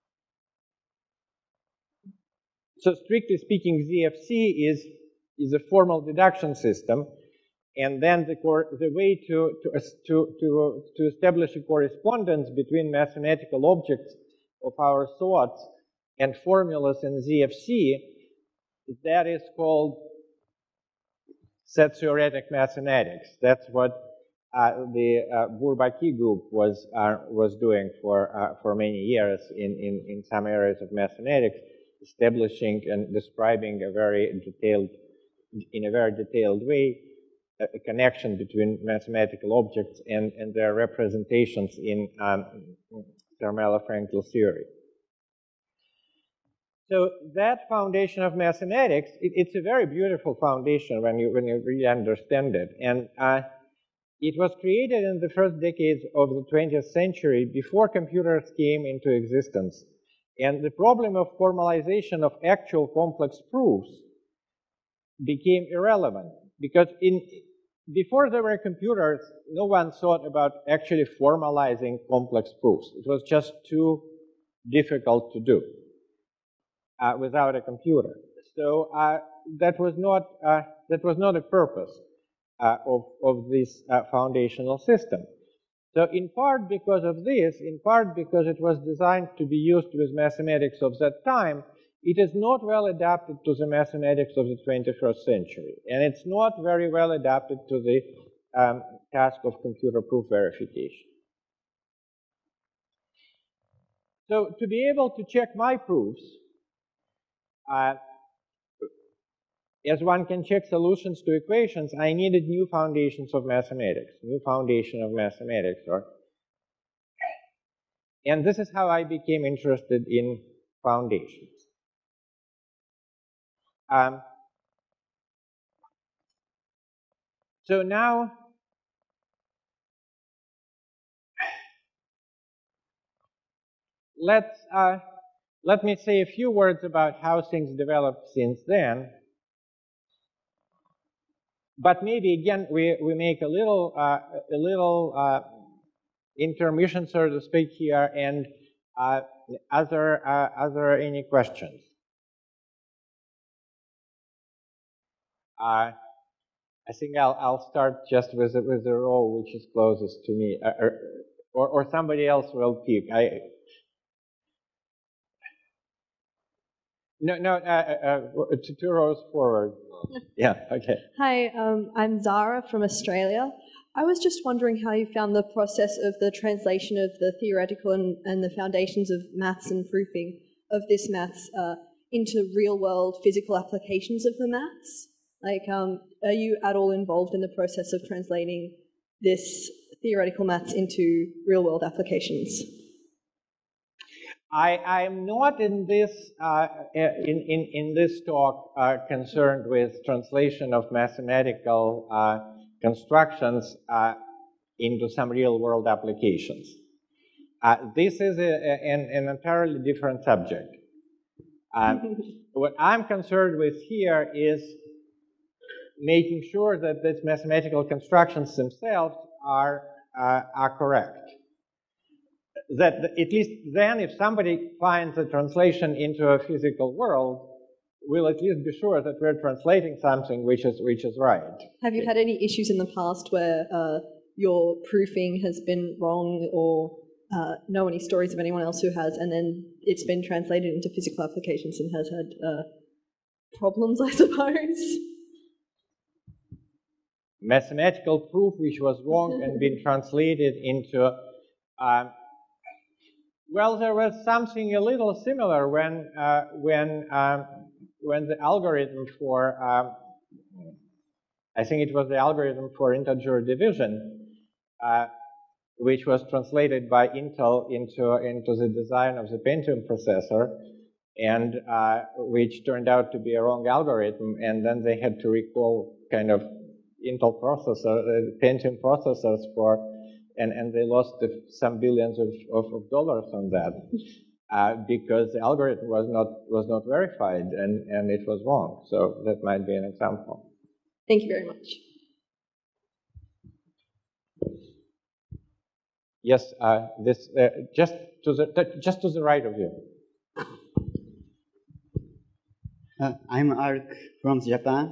So strictly speaking, ZFC is a formal deduction system, and then the way to establish a correspondence between mathematical objects of our thoughts and formulas in ZFC, that is called set theoretic mathematics. That's what the Voevodsky group was doing for many years in some areas of mathematics, establishing and describing in a very detailed way a connection between mathematical objects and their representations in Zermelo-Fraenkel theory. So that foundation of mathematics, it's a very beautiful foundation when you really understand it. And it was created in the first decades of the 20th century before computers came into existence. And the problem of formalization of actual complex proofs became irrelevant, because before there were computers, no one thought about actually formalizing complex proofs. It was just too difficult to do without a computer. So that was not a purpose of this foundational system. So in part because of this, in part because it was designed to be used with mathematics of that time, it is not well adapted to the mathematics of the 21st century. And it's not very well adapted to the task of computer proof verification. So to be able to check my proofs, as one can check solutions to equations, I needed new foundations of mathematics, new foundation of mathematics. And this is how I became interested in foundations. So now, let me say a few words about how things developed since then. But maybe again we make a little intermission, so to speak, here. And are there any questions? I think I'll start just with the row which is closest to me, or somebody else will pick. Two rows forward. Yeah, okay. Hi, I'm Zara from Australia. I was just wondering how you found the process of the translation of the theoretical and the foundations of maths and proofing of this maths into real-world physical applications of the maths. Like, are you at all involved in the process of translating this theoretical maths into real-world applications? I'm not in this in this talk concerned with translation of mathematical constructions into some real-world applications. This is an entirely different subject. What I'm concerned with here is making sure that these mathematical constructions themselves are correct. That at least then, if somebody finds a translation into a physical world, we'll at least be sure that we're translating something which is right. Have you had any issues in the past where your proofing has been wrong, or know any stories of anyone else who has, and then it's been translated into physical applications and has had problems, I suppose. Mathematical proof which was wrong and been translated into well, there was something a little similar when the algorithm for I think it was the algorithm for integer division, which was translated by Intel into the design of the Pentium processor, and which turned out to be a wrong algorithm, and then they had to recall kind of Intel processor, Pentium processors for, and they lost some billions of dollars on that because the algorithm was not verified and it was wrong. So that might be an example. Thank you very much. Yes, this just to the right of you. I'm Ark from Japan.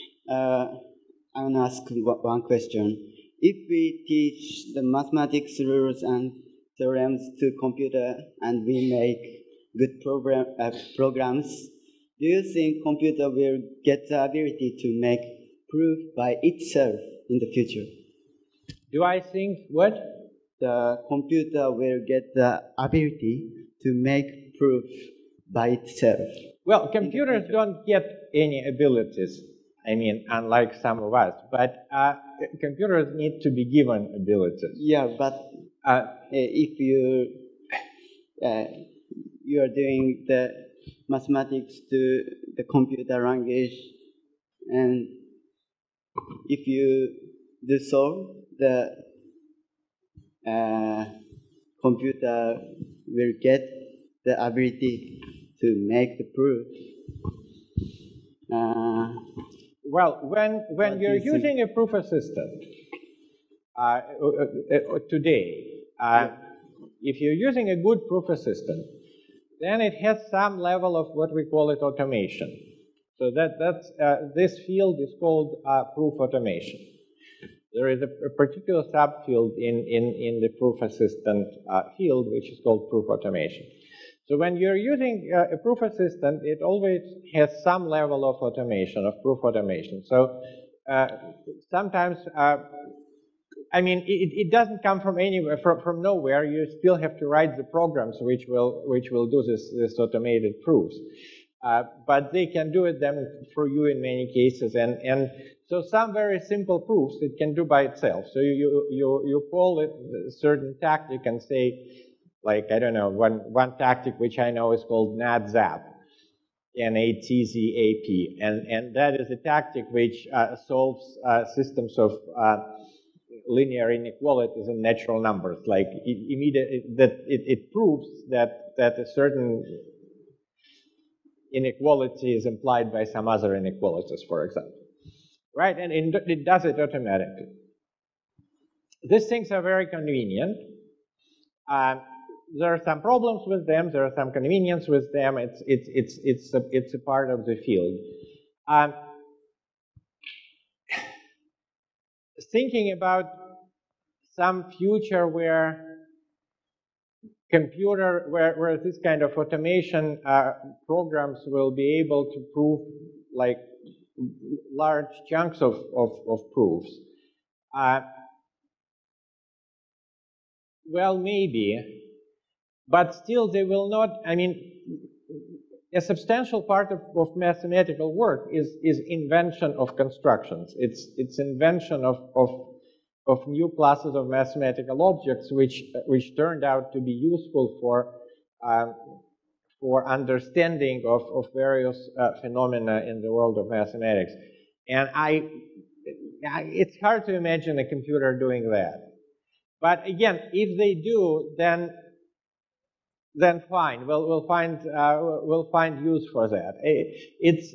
I want to ask one question. If we teach the mathematics rules and theorems to computer and we make good programs, do you think computer will get the ability to make proof by itself in the future? Do I think what? The computer will get the ability to make proof by itself. Well, computers don't get any abilities. I mean, unlike some of us, but computers need to be given abilities. Yeah, but if you are doing the mathematics to the computer language, and if you do so, the computer will get the ability to make the proof. Well, when you're using a proof assistant today, if you're using a good proof assistant, then it has some level of what we call it automation. So that's this field is called proof automation. There is a particular subfield in the proof assistant field which is called proof automation. So when you're using a proof assistant, it always has some level of automation, of proof automation. So sometimes, I mean, it doesn't come from anywhere, from nowhere. You still have to write the programs which will do this automated proofs. But they can do it then for you in many cases, and so some very simple proofs it can do by itself. So you call it a certain tactic and say, like, I don't know, one tactic which I know is called NATZAP, N-A-T-Z-A-P, and that is a tactic which solves systems of linear inequalities in natural numbers. Like it proves that a certain inequality is implied by some other inequalities, for example. Right, and it does it automatically. These things are very convenient. There are some problems with them. There are some convenience with them. It's a part of the field. Thinking about some future where where this kind of automation programs will be able to prove like large chunks of proofs. Well, maybe. But still, they will not, I mean, a substantial part of mathematical work is invention of constructions. It's invention of new classes of mathematical objects which turned out to be useful for understanding of various phenomena in the world of mathematics. And it's hard to imagine a computer doing that. But again, if they do, then fine. We'll find use for that. It's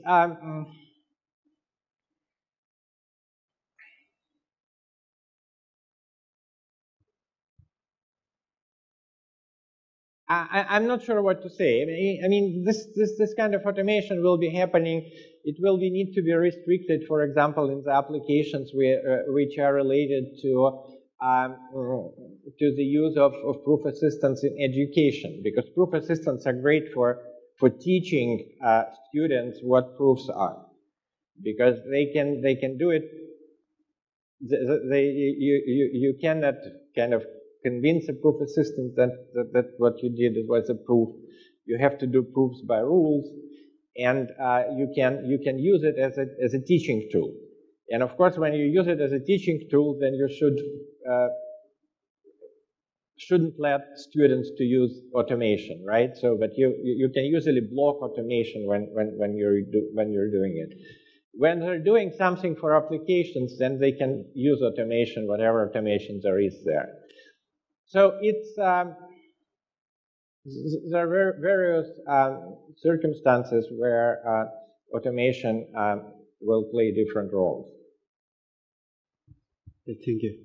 I'm not sure what to say. I mean, this kind of automation will be happening. It will need to be restricted, for example, in the applications which are related to to the use of proof assistants in education, because proof assistants are great for teaching students what proofs are, because they can do it. You cannot kind of convince a proof assistant that what you did was a proof. You have to do proofs by rules, and you can use it as a teaching tool. And of course, when you use it as a teaching tool, then you shouldn't let students to use automation, right? So, but you can usually block automation when you're doing it. When they're doing something for applications, then they can use automation, whatever automation there is there. So it's there are various circumstances where automation will play different roles. Thank you.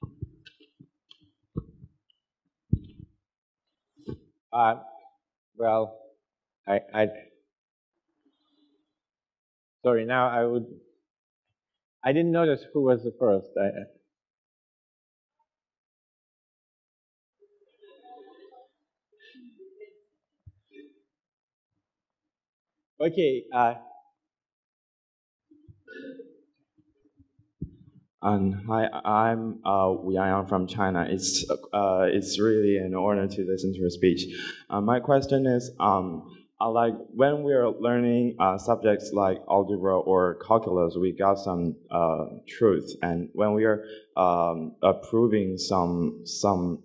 Well, sorry, now I didn't notice who was the first. Okay. Hi, I'm Yang from China. It's really an honor to listen to your speech. My question is, like when we are learning subjects like algebra or calculus, we got some truth, and when we are proving something,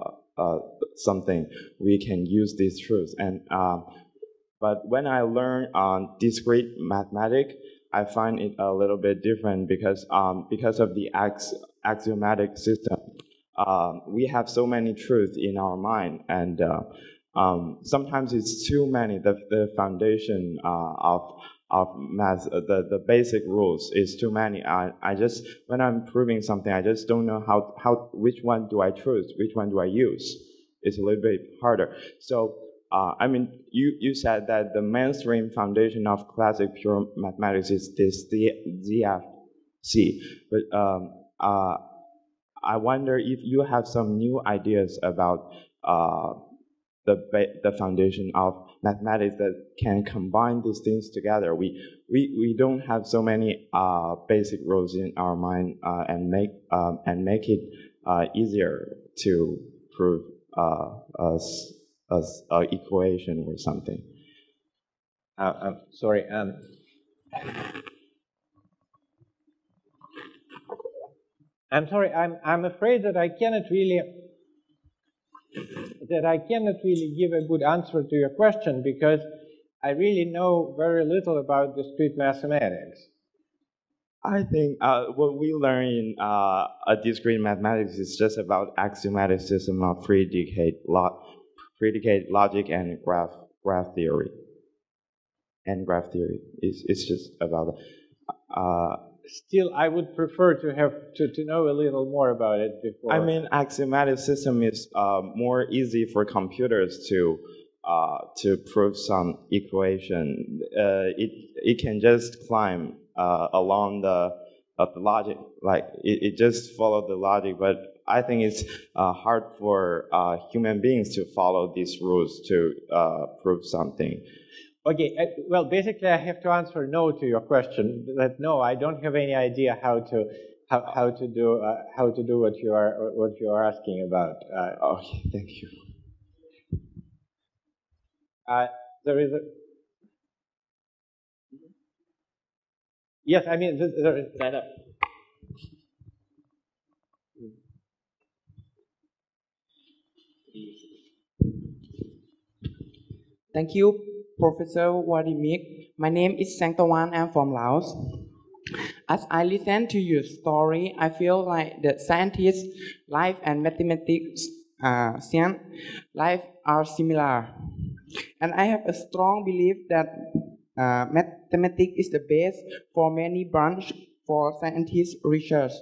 we can use these truths. And but when I learn discrete mathematics, I find it a little bit different because of the axiomatic system. We have so many truths in our mind, and sometimes it's too many. The foundation of math, the basic rules is too many. I just, when I'm proving something, I just don't know which one do I choose, which one do I use. It's a little bit harder. So. I mean, you said that the mainstream foundation of classic pure mathematics is this ZFC, but I wonder if you have some new ideas about the foundation of mathematics that can combine these things together. We don't have so many basic rules in our mind and make it easier to prove as an equation or something. I'm sorry. I'm sorry. I'm afraid that I cannot really give a good answer to your question, because I really know very little about discrete mathematics. I think what we learn in discrete mathematics is just about axiomatic system of predicate logic and graph theory. And graph theory is just about Still, I would prefer to have to know a little more about it before. I mean, axiomatic system is more easy for computers to prove some equation. It can just climb along the logic, like it just follow the logic, but I think it's hard for human beings to follow these rules to prove something. Okay, well, basically, I have to answer no to your question. That no, I don't have any idea how to do what you are asking about. Okay, thank you. There is a yes. I mean, there is stand up. Thank you, Professor Vladimir. My name is Sangtawan. I'm from Laos. As I listen to your story, I feel like the scientist's life and mathematics science life are similar. And I have a strong belief that mathematics is the base for many branches for scientist research.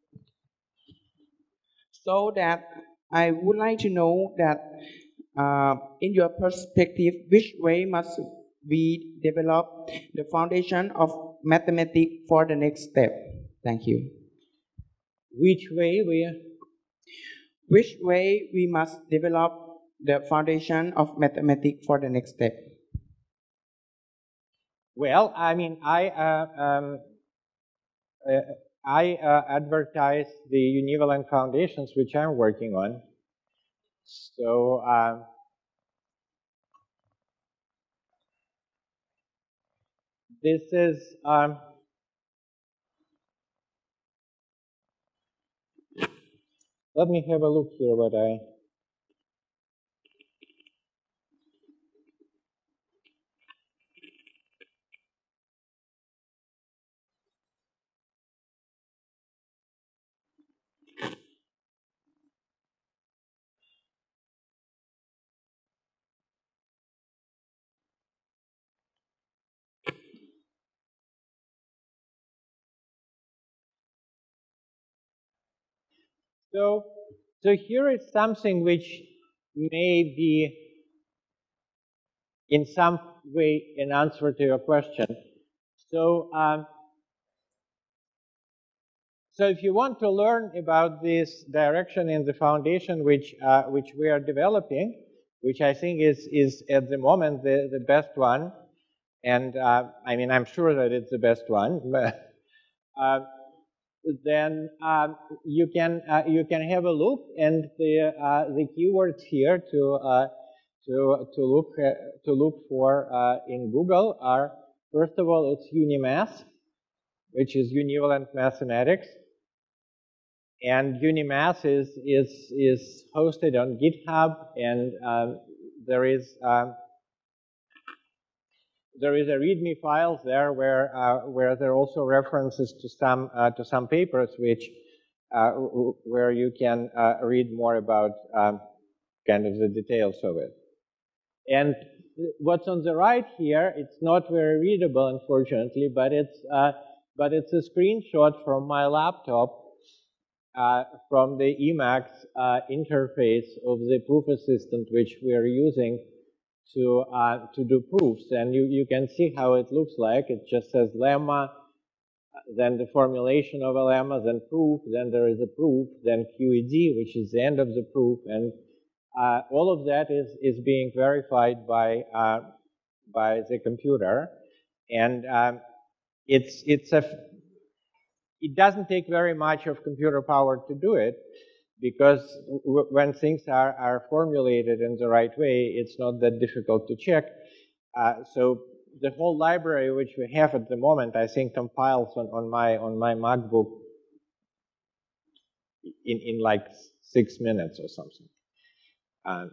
So that I would like to know that in your perspective, which way must we develop the foundation of mathematics for the next step? Thank you. Which way which way we must develop the foundation of mathematics for the next step? Well, I mean, I advertise the univalent foundations which I'm working on. So this is let me have a look here what I So here is something which may be in some way an answer to your question. So if you want to learn about this direction in the foundation which we are developing, which I think is at the moment the best one, and I mean I'm sure that it's the best one, but then you can have a look, and the keywords here to look for in Google are, first of all, it's UniMath, which is univalent mathematics, and UniMath is hosted on GitHub, and there is a README files there where there are also references to some papers which where you can read more about kind of the details of it. And what's on the right here, it's not very readable, unfortunately, but it's a screenshot from my laptop from the Emacs interface of the proof assistant which we are using to do proofs, and you can see how it looks like. It just says lemma, then the formulation of a lemma, then proof, then there is a proof, then QED, which is the end of the proof, and all of that is being verified by the computer, and it doesn't take very much of computer power to do it, because when things are formulated in the right way, it's not that difficult to check. So the whole library which we have at the moment, I think, compiles on my MacBook in like 6 minutes or something.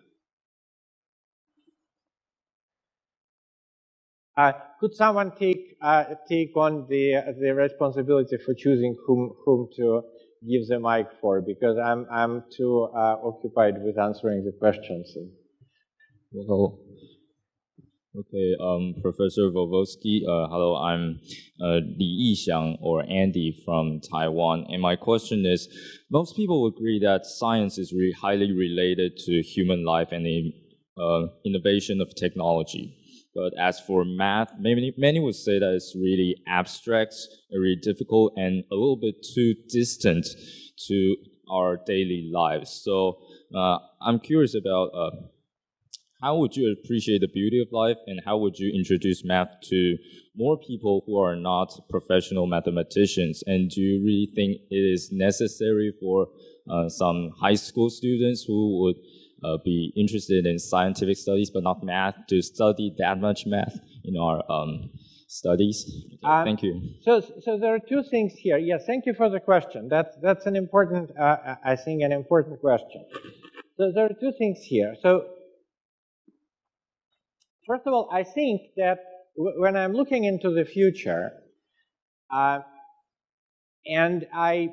Could someone take on the responsibility for choosing whom to give the mic for? Because I'm too occupied with answering the questions. Well, okay, Professor Voevodsky. Hello, I'm Li Yixiang, or Andy, from Taiwan. And my question is, most people agree that science is really highly related to human life and the innovation of technology. But as for math, many would say that it's really abstract, really difficult, and a little bit too distant to our daily lives. So I'm curious about how would you appreciate the beauty of life, and how would you introduce math to more people who are not professional mathematicians? And do you really think it is necessary for some high school students who would be interested in scientific studies but not math to study that much math in our studies? Thank you. So there are two things here. Yes, thank you for the question. That's an important, I think, an important question. So there are two things here. So first of all, I think that when I'm looking into the future, and I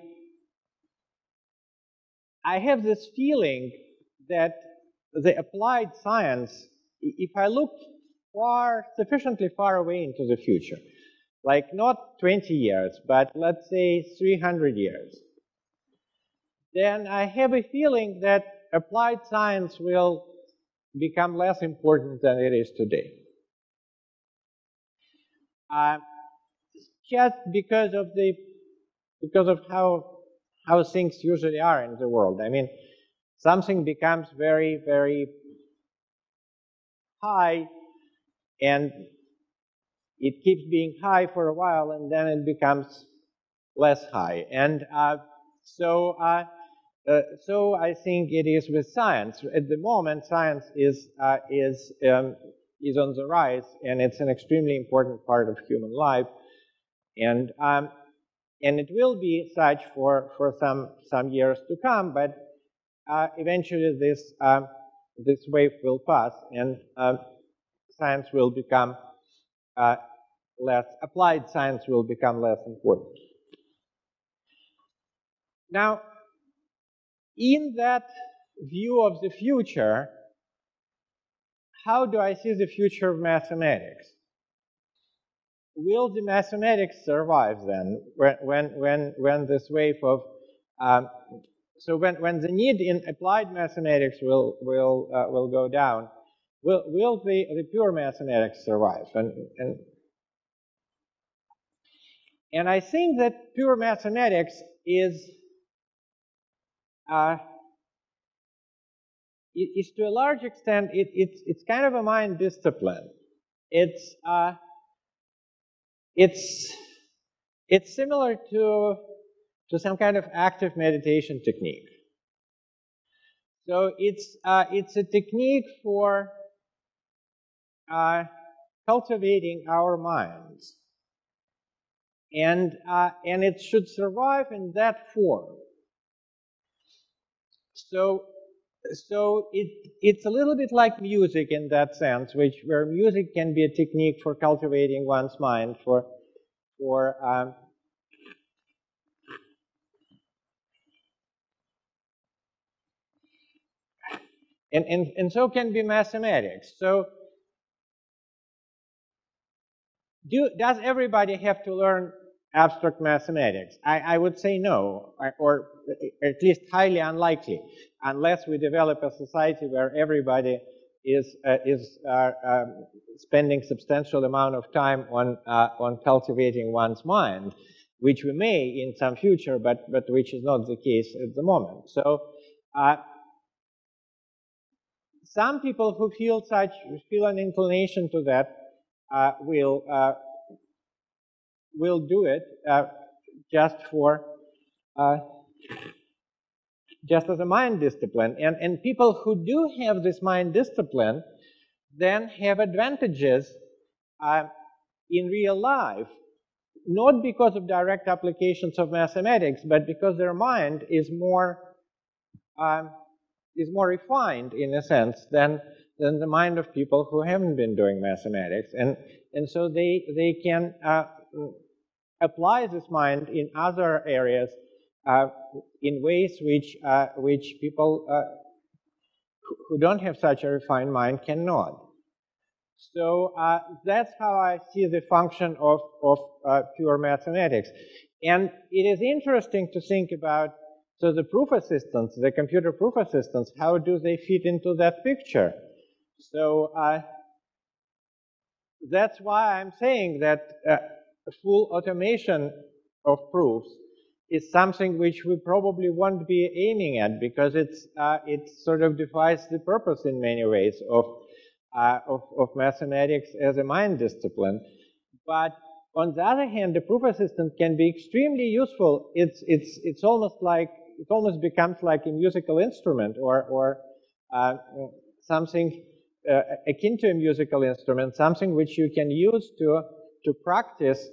have this feeling that the applied science, if I look sufficiently far away into the future, like not 20 years, but let's say 300 years, then I have a feeling that applied science will become less important than it is today. Just because of how things usually are in the world. I mean, something becomes very, very high, and it keeps being high for a while, and then it becomes less high. And so I think it is with science. At the moment, science is on the rise, and it's an extremely important part of human life. And it will be such for some years to come, but eventually this wave will pass, and science will become less, applied science will become less important. Now, in that view of the future, how do I see the future of mathematics? Will the mathematics survive then, when this wave of so when the need in applied mathematics will go down, will the pure mathematics survive? And I think that pure mathematics is to a large extent it's kind of a mind discipline. It's similar to some kind of active meditation technique. So it's a technique for cultivating our minds, and it should survive in that form. So it's a little bit like music in that sense, where music can be a technique for cultivating one's mind, and so can be mathematics. So does everybody have to learn abstract mathematics? I would say no, or at least highly unlikely, unless we develop a society where everybody is spending substantial amount of time on cultivating one's mind, which we may in some future, but which is not the case at the moment. So some people who feel an inclination to that will do it just as a mind discipline. And people who do have this mind discipline then have advantages in real life, not because of direct applications of mathematics, but because their mind is more refined, in a sense, than the mind of people who haven't been doing mathematics. And so they can apply this mind in other areas in ways which people who don't have such a refined mind cannot. So that's how I see the function of pure mathematics. And it is interesting to think about, so the proof assistants, the computer proof assistants, how do they fit into that picture? So that's why I'm saying that full automation of proofs is something which we probably won't be aiming at, because it sort of defies the purpose in many ways of mathematics as a mind discipline. But on the other hand, the proof assistant can be extremely useful. It almost becomes like a musical instrument, or something akin to a musical instrument, something which you can use to practice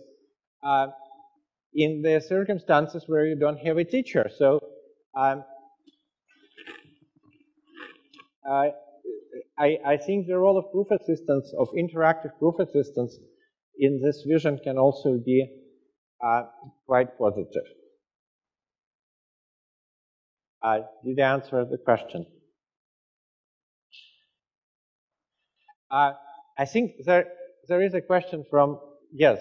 in the circumstances where you don't have a teacher. So I think the role of proof assistants, of interactive proof assistants, in this vision can also be quite positive. Did I answer the question? I think there is a question from, yes.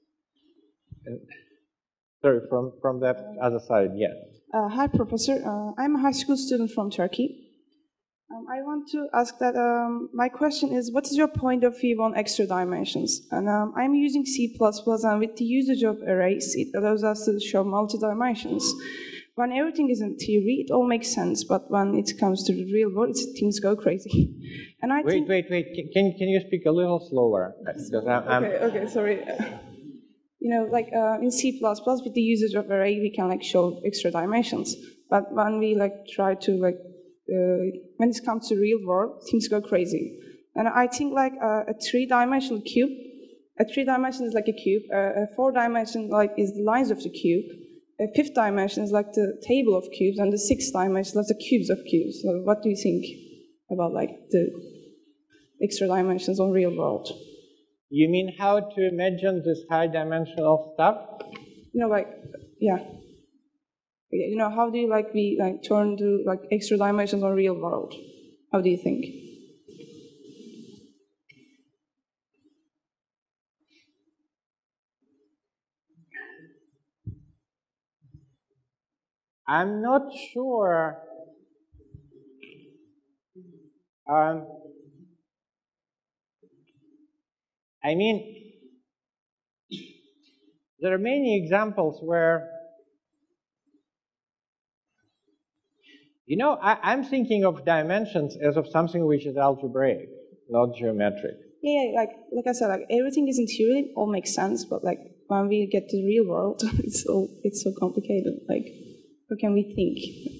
Sorry, from that other side, yes. Hi, Professor. I'm a high school student from Turkey. I want to ask that, my question is, what is your point of view on extra dimensions? And I'm using C++, and with the usage of arrays, it allows us to show multi-dimensions. when everything is in theory, it all makes sense, but when it comes to the real world, things go crazy. And I Wait. Can you speak a little slower? Because Okay, sorry. Like in C++, with the usage of array, we can like show extra dimensions. But when we like try to like, when it comes to real world, things go crazy. And I think like a 3-dimensional cube, a 3-dimension is like a cube, a 4-dimension like is the lines of the cube, a 5th dimension is like the table of cubes, and the 6th dimension is the cubes of cubes. So what do you think about like the extra dimensions on real world? You mean how to imagine this high-dimensional stuff? Like, yeah. How do you like we like turn to like extra dimensions on real world? How do you think? I'm not sure. I mean, there are many examples where, I'm thinking of dimensions as of something which is algebraic, not geometric. Yeah, like I said, like everything is in theory, all makes sense, but like when we get to the real world, it's so complicated. Like, how can we think?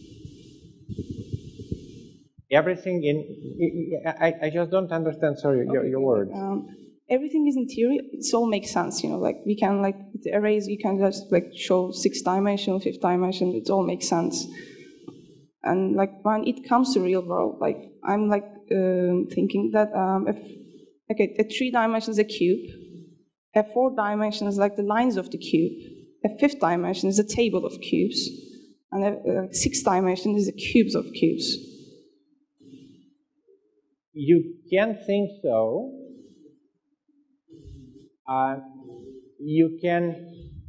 Everything I just don't understand. Sorry, your words. Everything is in theory. It all makes sense. Like we can like with the arrays, you can just like show 6-dimensional, 5th dimension. It all makes sense. And like when it comes to real world, like I'm like thinking that a 3-dimension is a cube, a 4-dimension is like the lines of the cube, a 5th dimension is a table of cubes, and a 6th dimension is the cubes of cubes. You can think so. You can.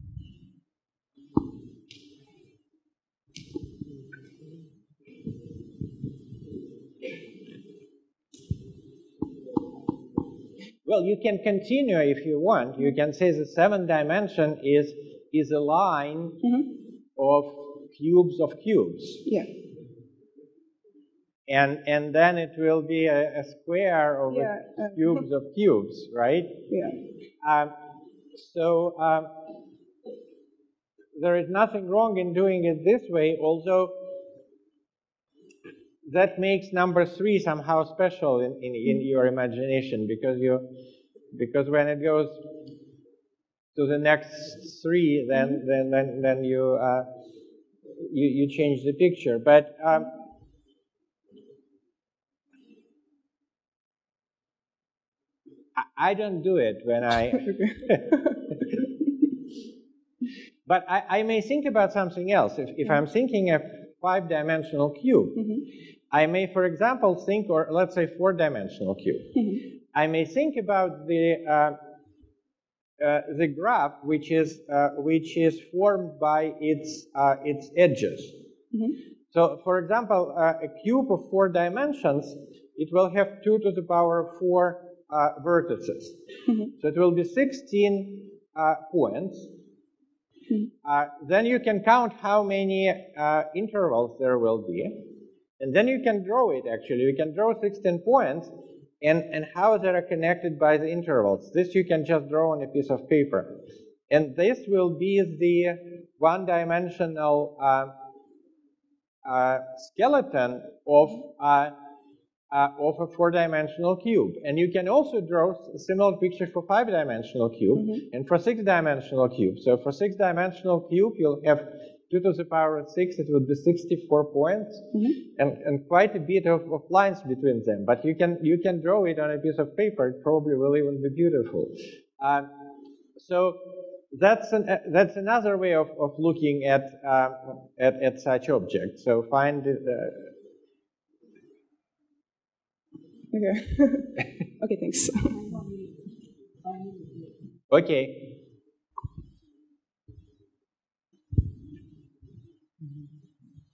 Well, you can continue if you want. You can say the 7th dimension is a line of cubes of cubes. Yeah. And then it will be a square of cubes of cubes, right? Yeah. So there is nothing wrong in doing it this way, although that makes number 3 somehow special in your imagination, because when it goes to the next 3, then you change the picture. But I don't do it when I. But I may think about something else. If I'm thinking a 5-dimensional cube, I may, for example, think, or let's say 4-dimensional cube. I may think about the graph which is formed by its edges. So, for example, a cube of 4 dimensions, it will have 2 to the power 4 vertices. So it will be 16 points. Then you can count how many intervals there will be. And then you can draw it, actually. You can draw 16 points and how they are connected by the intervals. This you can just draw on a piece of paper. And this will be the 1-dimensional skeleton of a 4-dimensional cube. And you can also draw a similar picture for 5-dimensional cube and for 6-dimensional cube. So for 6-dimensional cube, you'll have 2 to the power 6, it would be 64 points, and quite a bit of lines between them. But you can draw it on a piece of paper. It probably will even be beautiful. So that's another way of looking at such objects. So find it. Okay. Okay, thanks. Okay.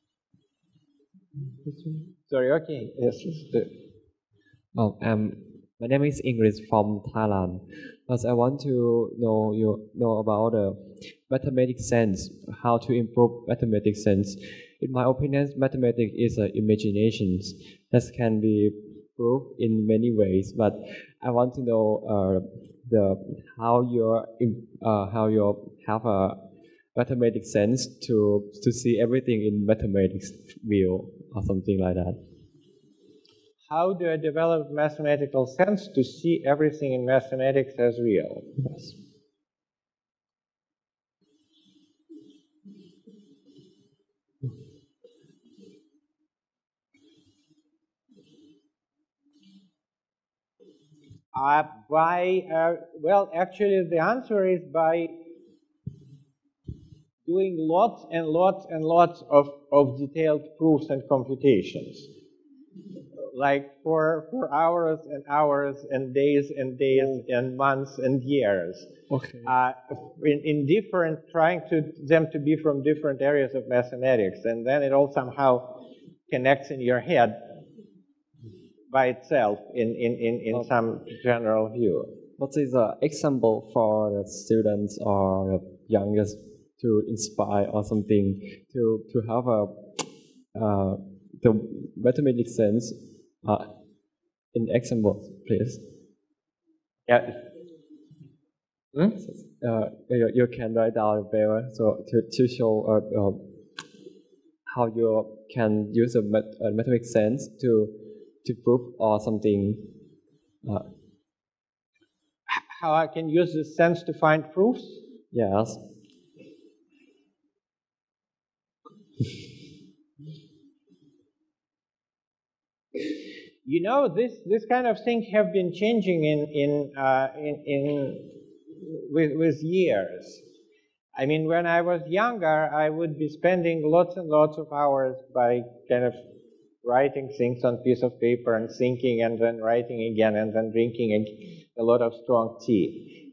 Sorry, okay. Yes. Well, My name is Ingrid from Thailand. But I want to know about the mathematics sense, how to improve mathematics sense. In my opinion, mathematics is an imagination that can be proved in many ways. But I want to know how you have a mathematics sense to see everything in mathematics view or something like that. How do I develop mathematical sense to see everything in mathematics as real? Yes. Well, actually, the answer is by doing lots and lots and lots of detailed proofs and computations. Like for hours and hours and days and months and years. Okay. In different, trying them to be from different areas of mathematics, and then it all somehow connects in your head by itself in some general view. What is an example for the students or the youngest to inspire or something to have the mathematics sense in examples, please? Yeah. You can write down a paper so to show how you can use a mathematics sense to prove or something. How I can use this sense to find proofs? Yes. You know, this kind of thing have been changing with years. I mean, when I was younger, I would be spending lots and lots of hours by kind of writing things on a piece of paper and thinking and then writing again and then drinking a lot of strong tea.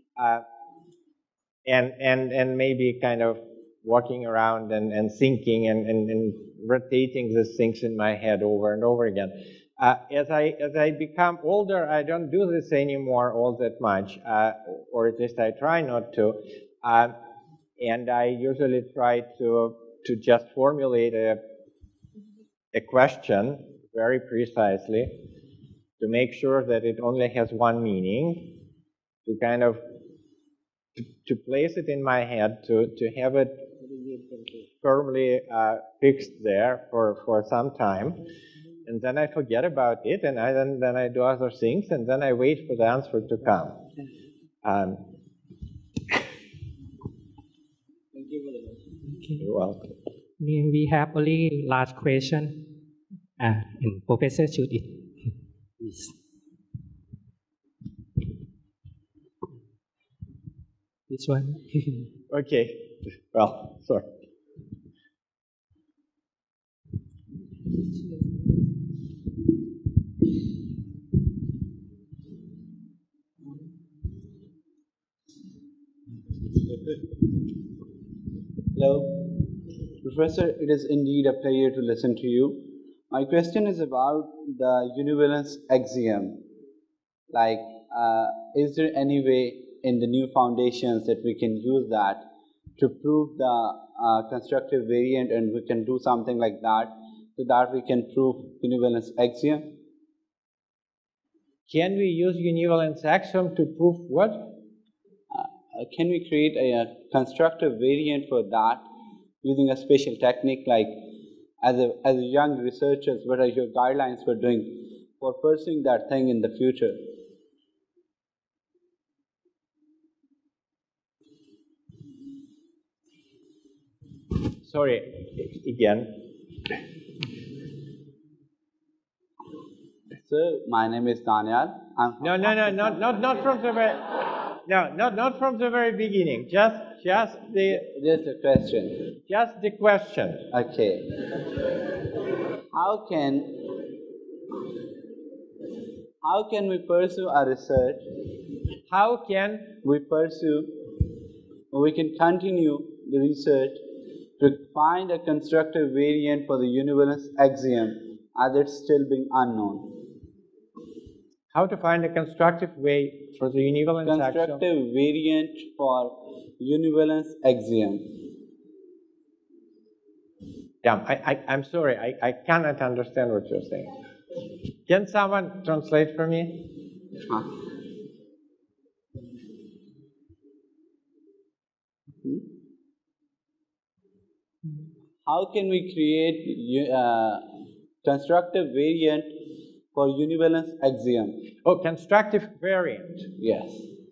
And maybe kind of walking around and thinking and rotating these things in my head over and over again. As I become older, I don't do this anymore all that much, or at least I try not to. And I usually try to just formulate a question very precisely to make sure that it only has one meaning, to kind of to place it in my head, to have it firmly fixed there for some time, and then I forget about it, and then I do other things, and then I wait for the answer to come. Thank you very much. Okay. You're welcome. We have only last question, and Professor Judith, please. This one. Okay. Well, sorry. Hello. Professor, it is indeed a pleasure to listen to you. My question is about the univalence axiom. Like, is there any way in the new foundations that we can use that to prove the constructive variant, and we can do something like that so that we can prove univalence axiom? Can we use univalence axiom to prove what? Can we create a constructive variant for that using a special technique? Like, as a young researchers, what are your guidelines for doing, for pursuing that thing in the future? Sorry, again. So, my name is Daniel. Not from the very. No, not from the very beginning. Just a question. Just the question. Okay. How can we pursue our research? How can we can continue the research to find a constructive variant for the univalence axiom as it's still being unknown? How to find a constructive way for the univalence axiom? Constructive variant for univalence axiom. Yeah, I'm sorry, I cannot understand what you're saying. Can someone translate for me? How can we create constructive variant for univalence axiom? Oh, constructive variant. Yes.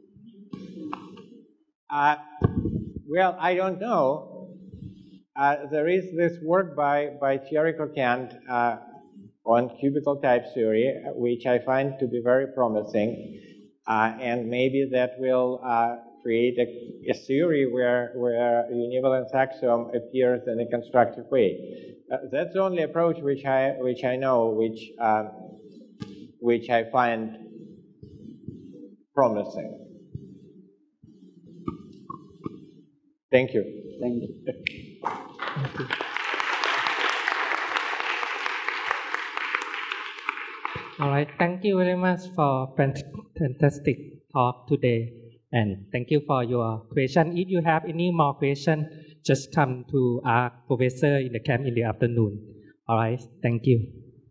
Well, I don't know. There is this work by Thierry Coquand on cubical type theory, which I find to be very promising, and maybe that will create a theory where univalence axiom appears in a constructive way. That's the only approach which I know, which I find promising. Thank you. Thank you. Thank you. All right. Thank you very much for fantastic talk today. And thank you for your question. If you have any more questions, just come to our professor in the camp in the afternoon. All right. Thank you.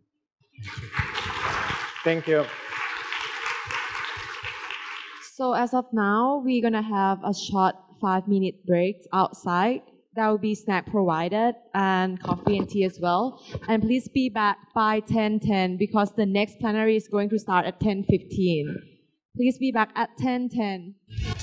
Thank you. So as of now, we're going to have a short 5-minute break outside. There will be snack provided and coffee and tea as well. And please be back by 10:10 because the next plenary is going to start at 10:15. Please be back at 10:10.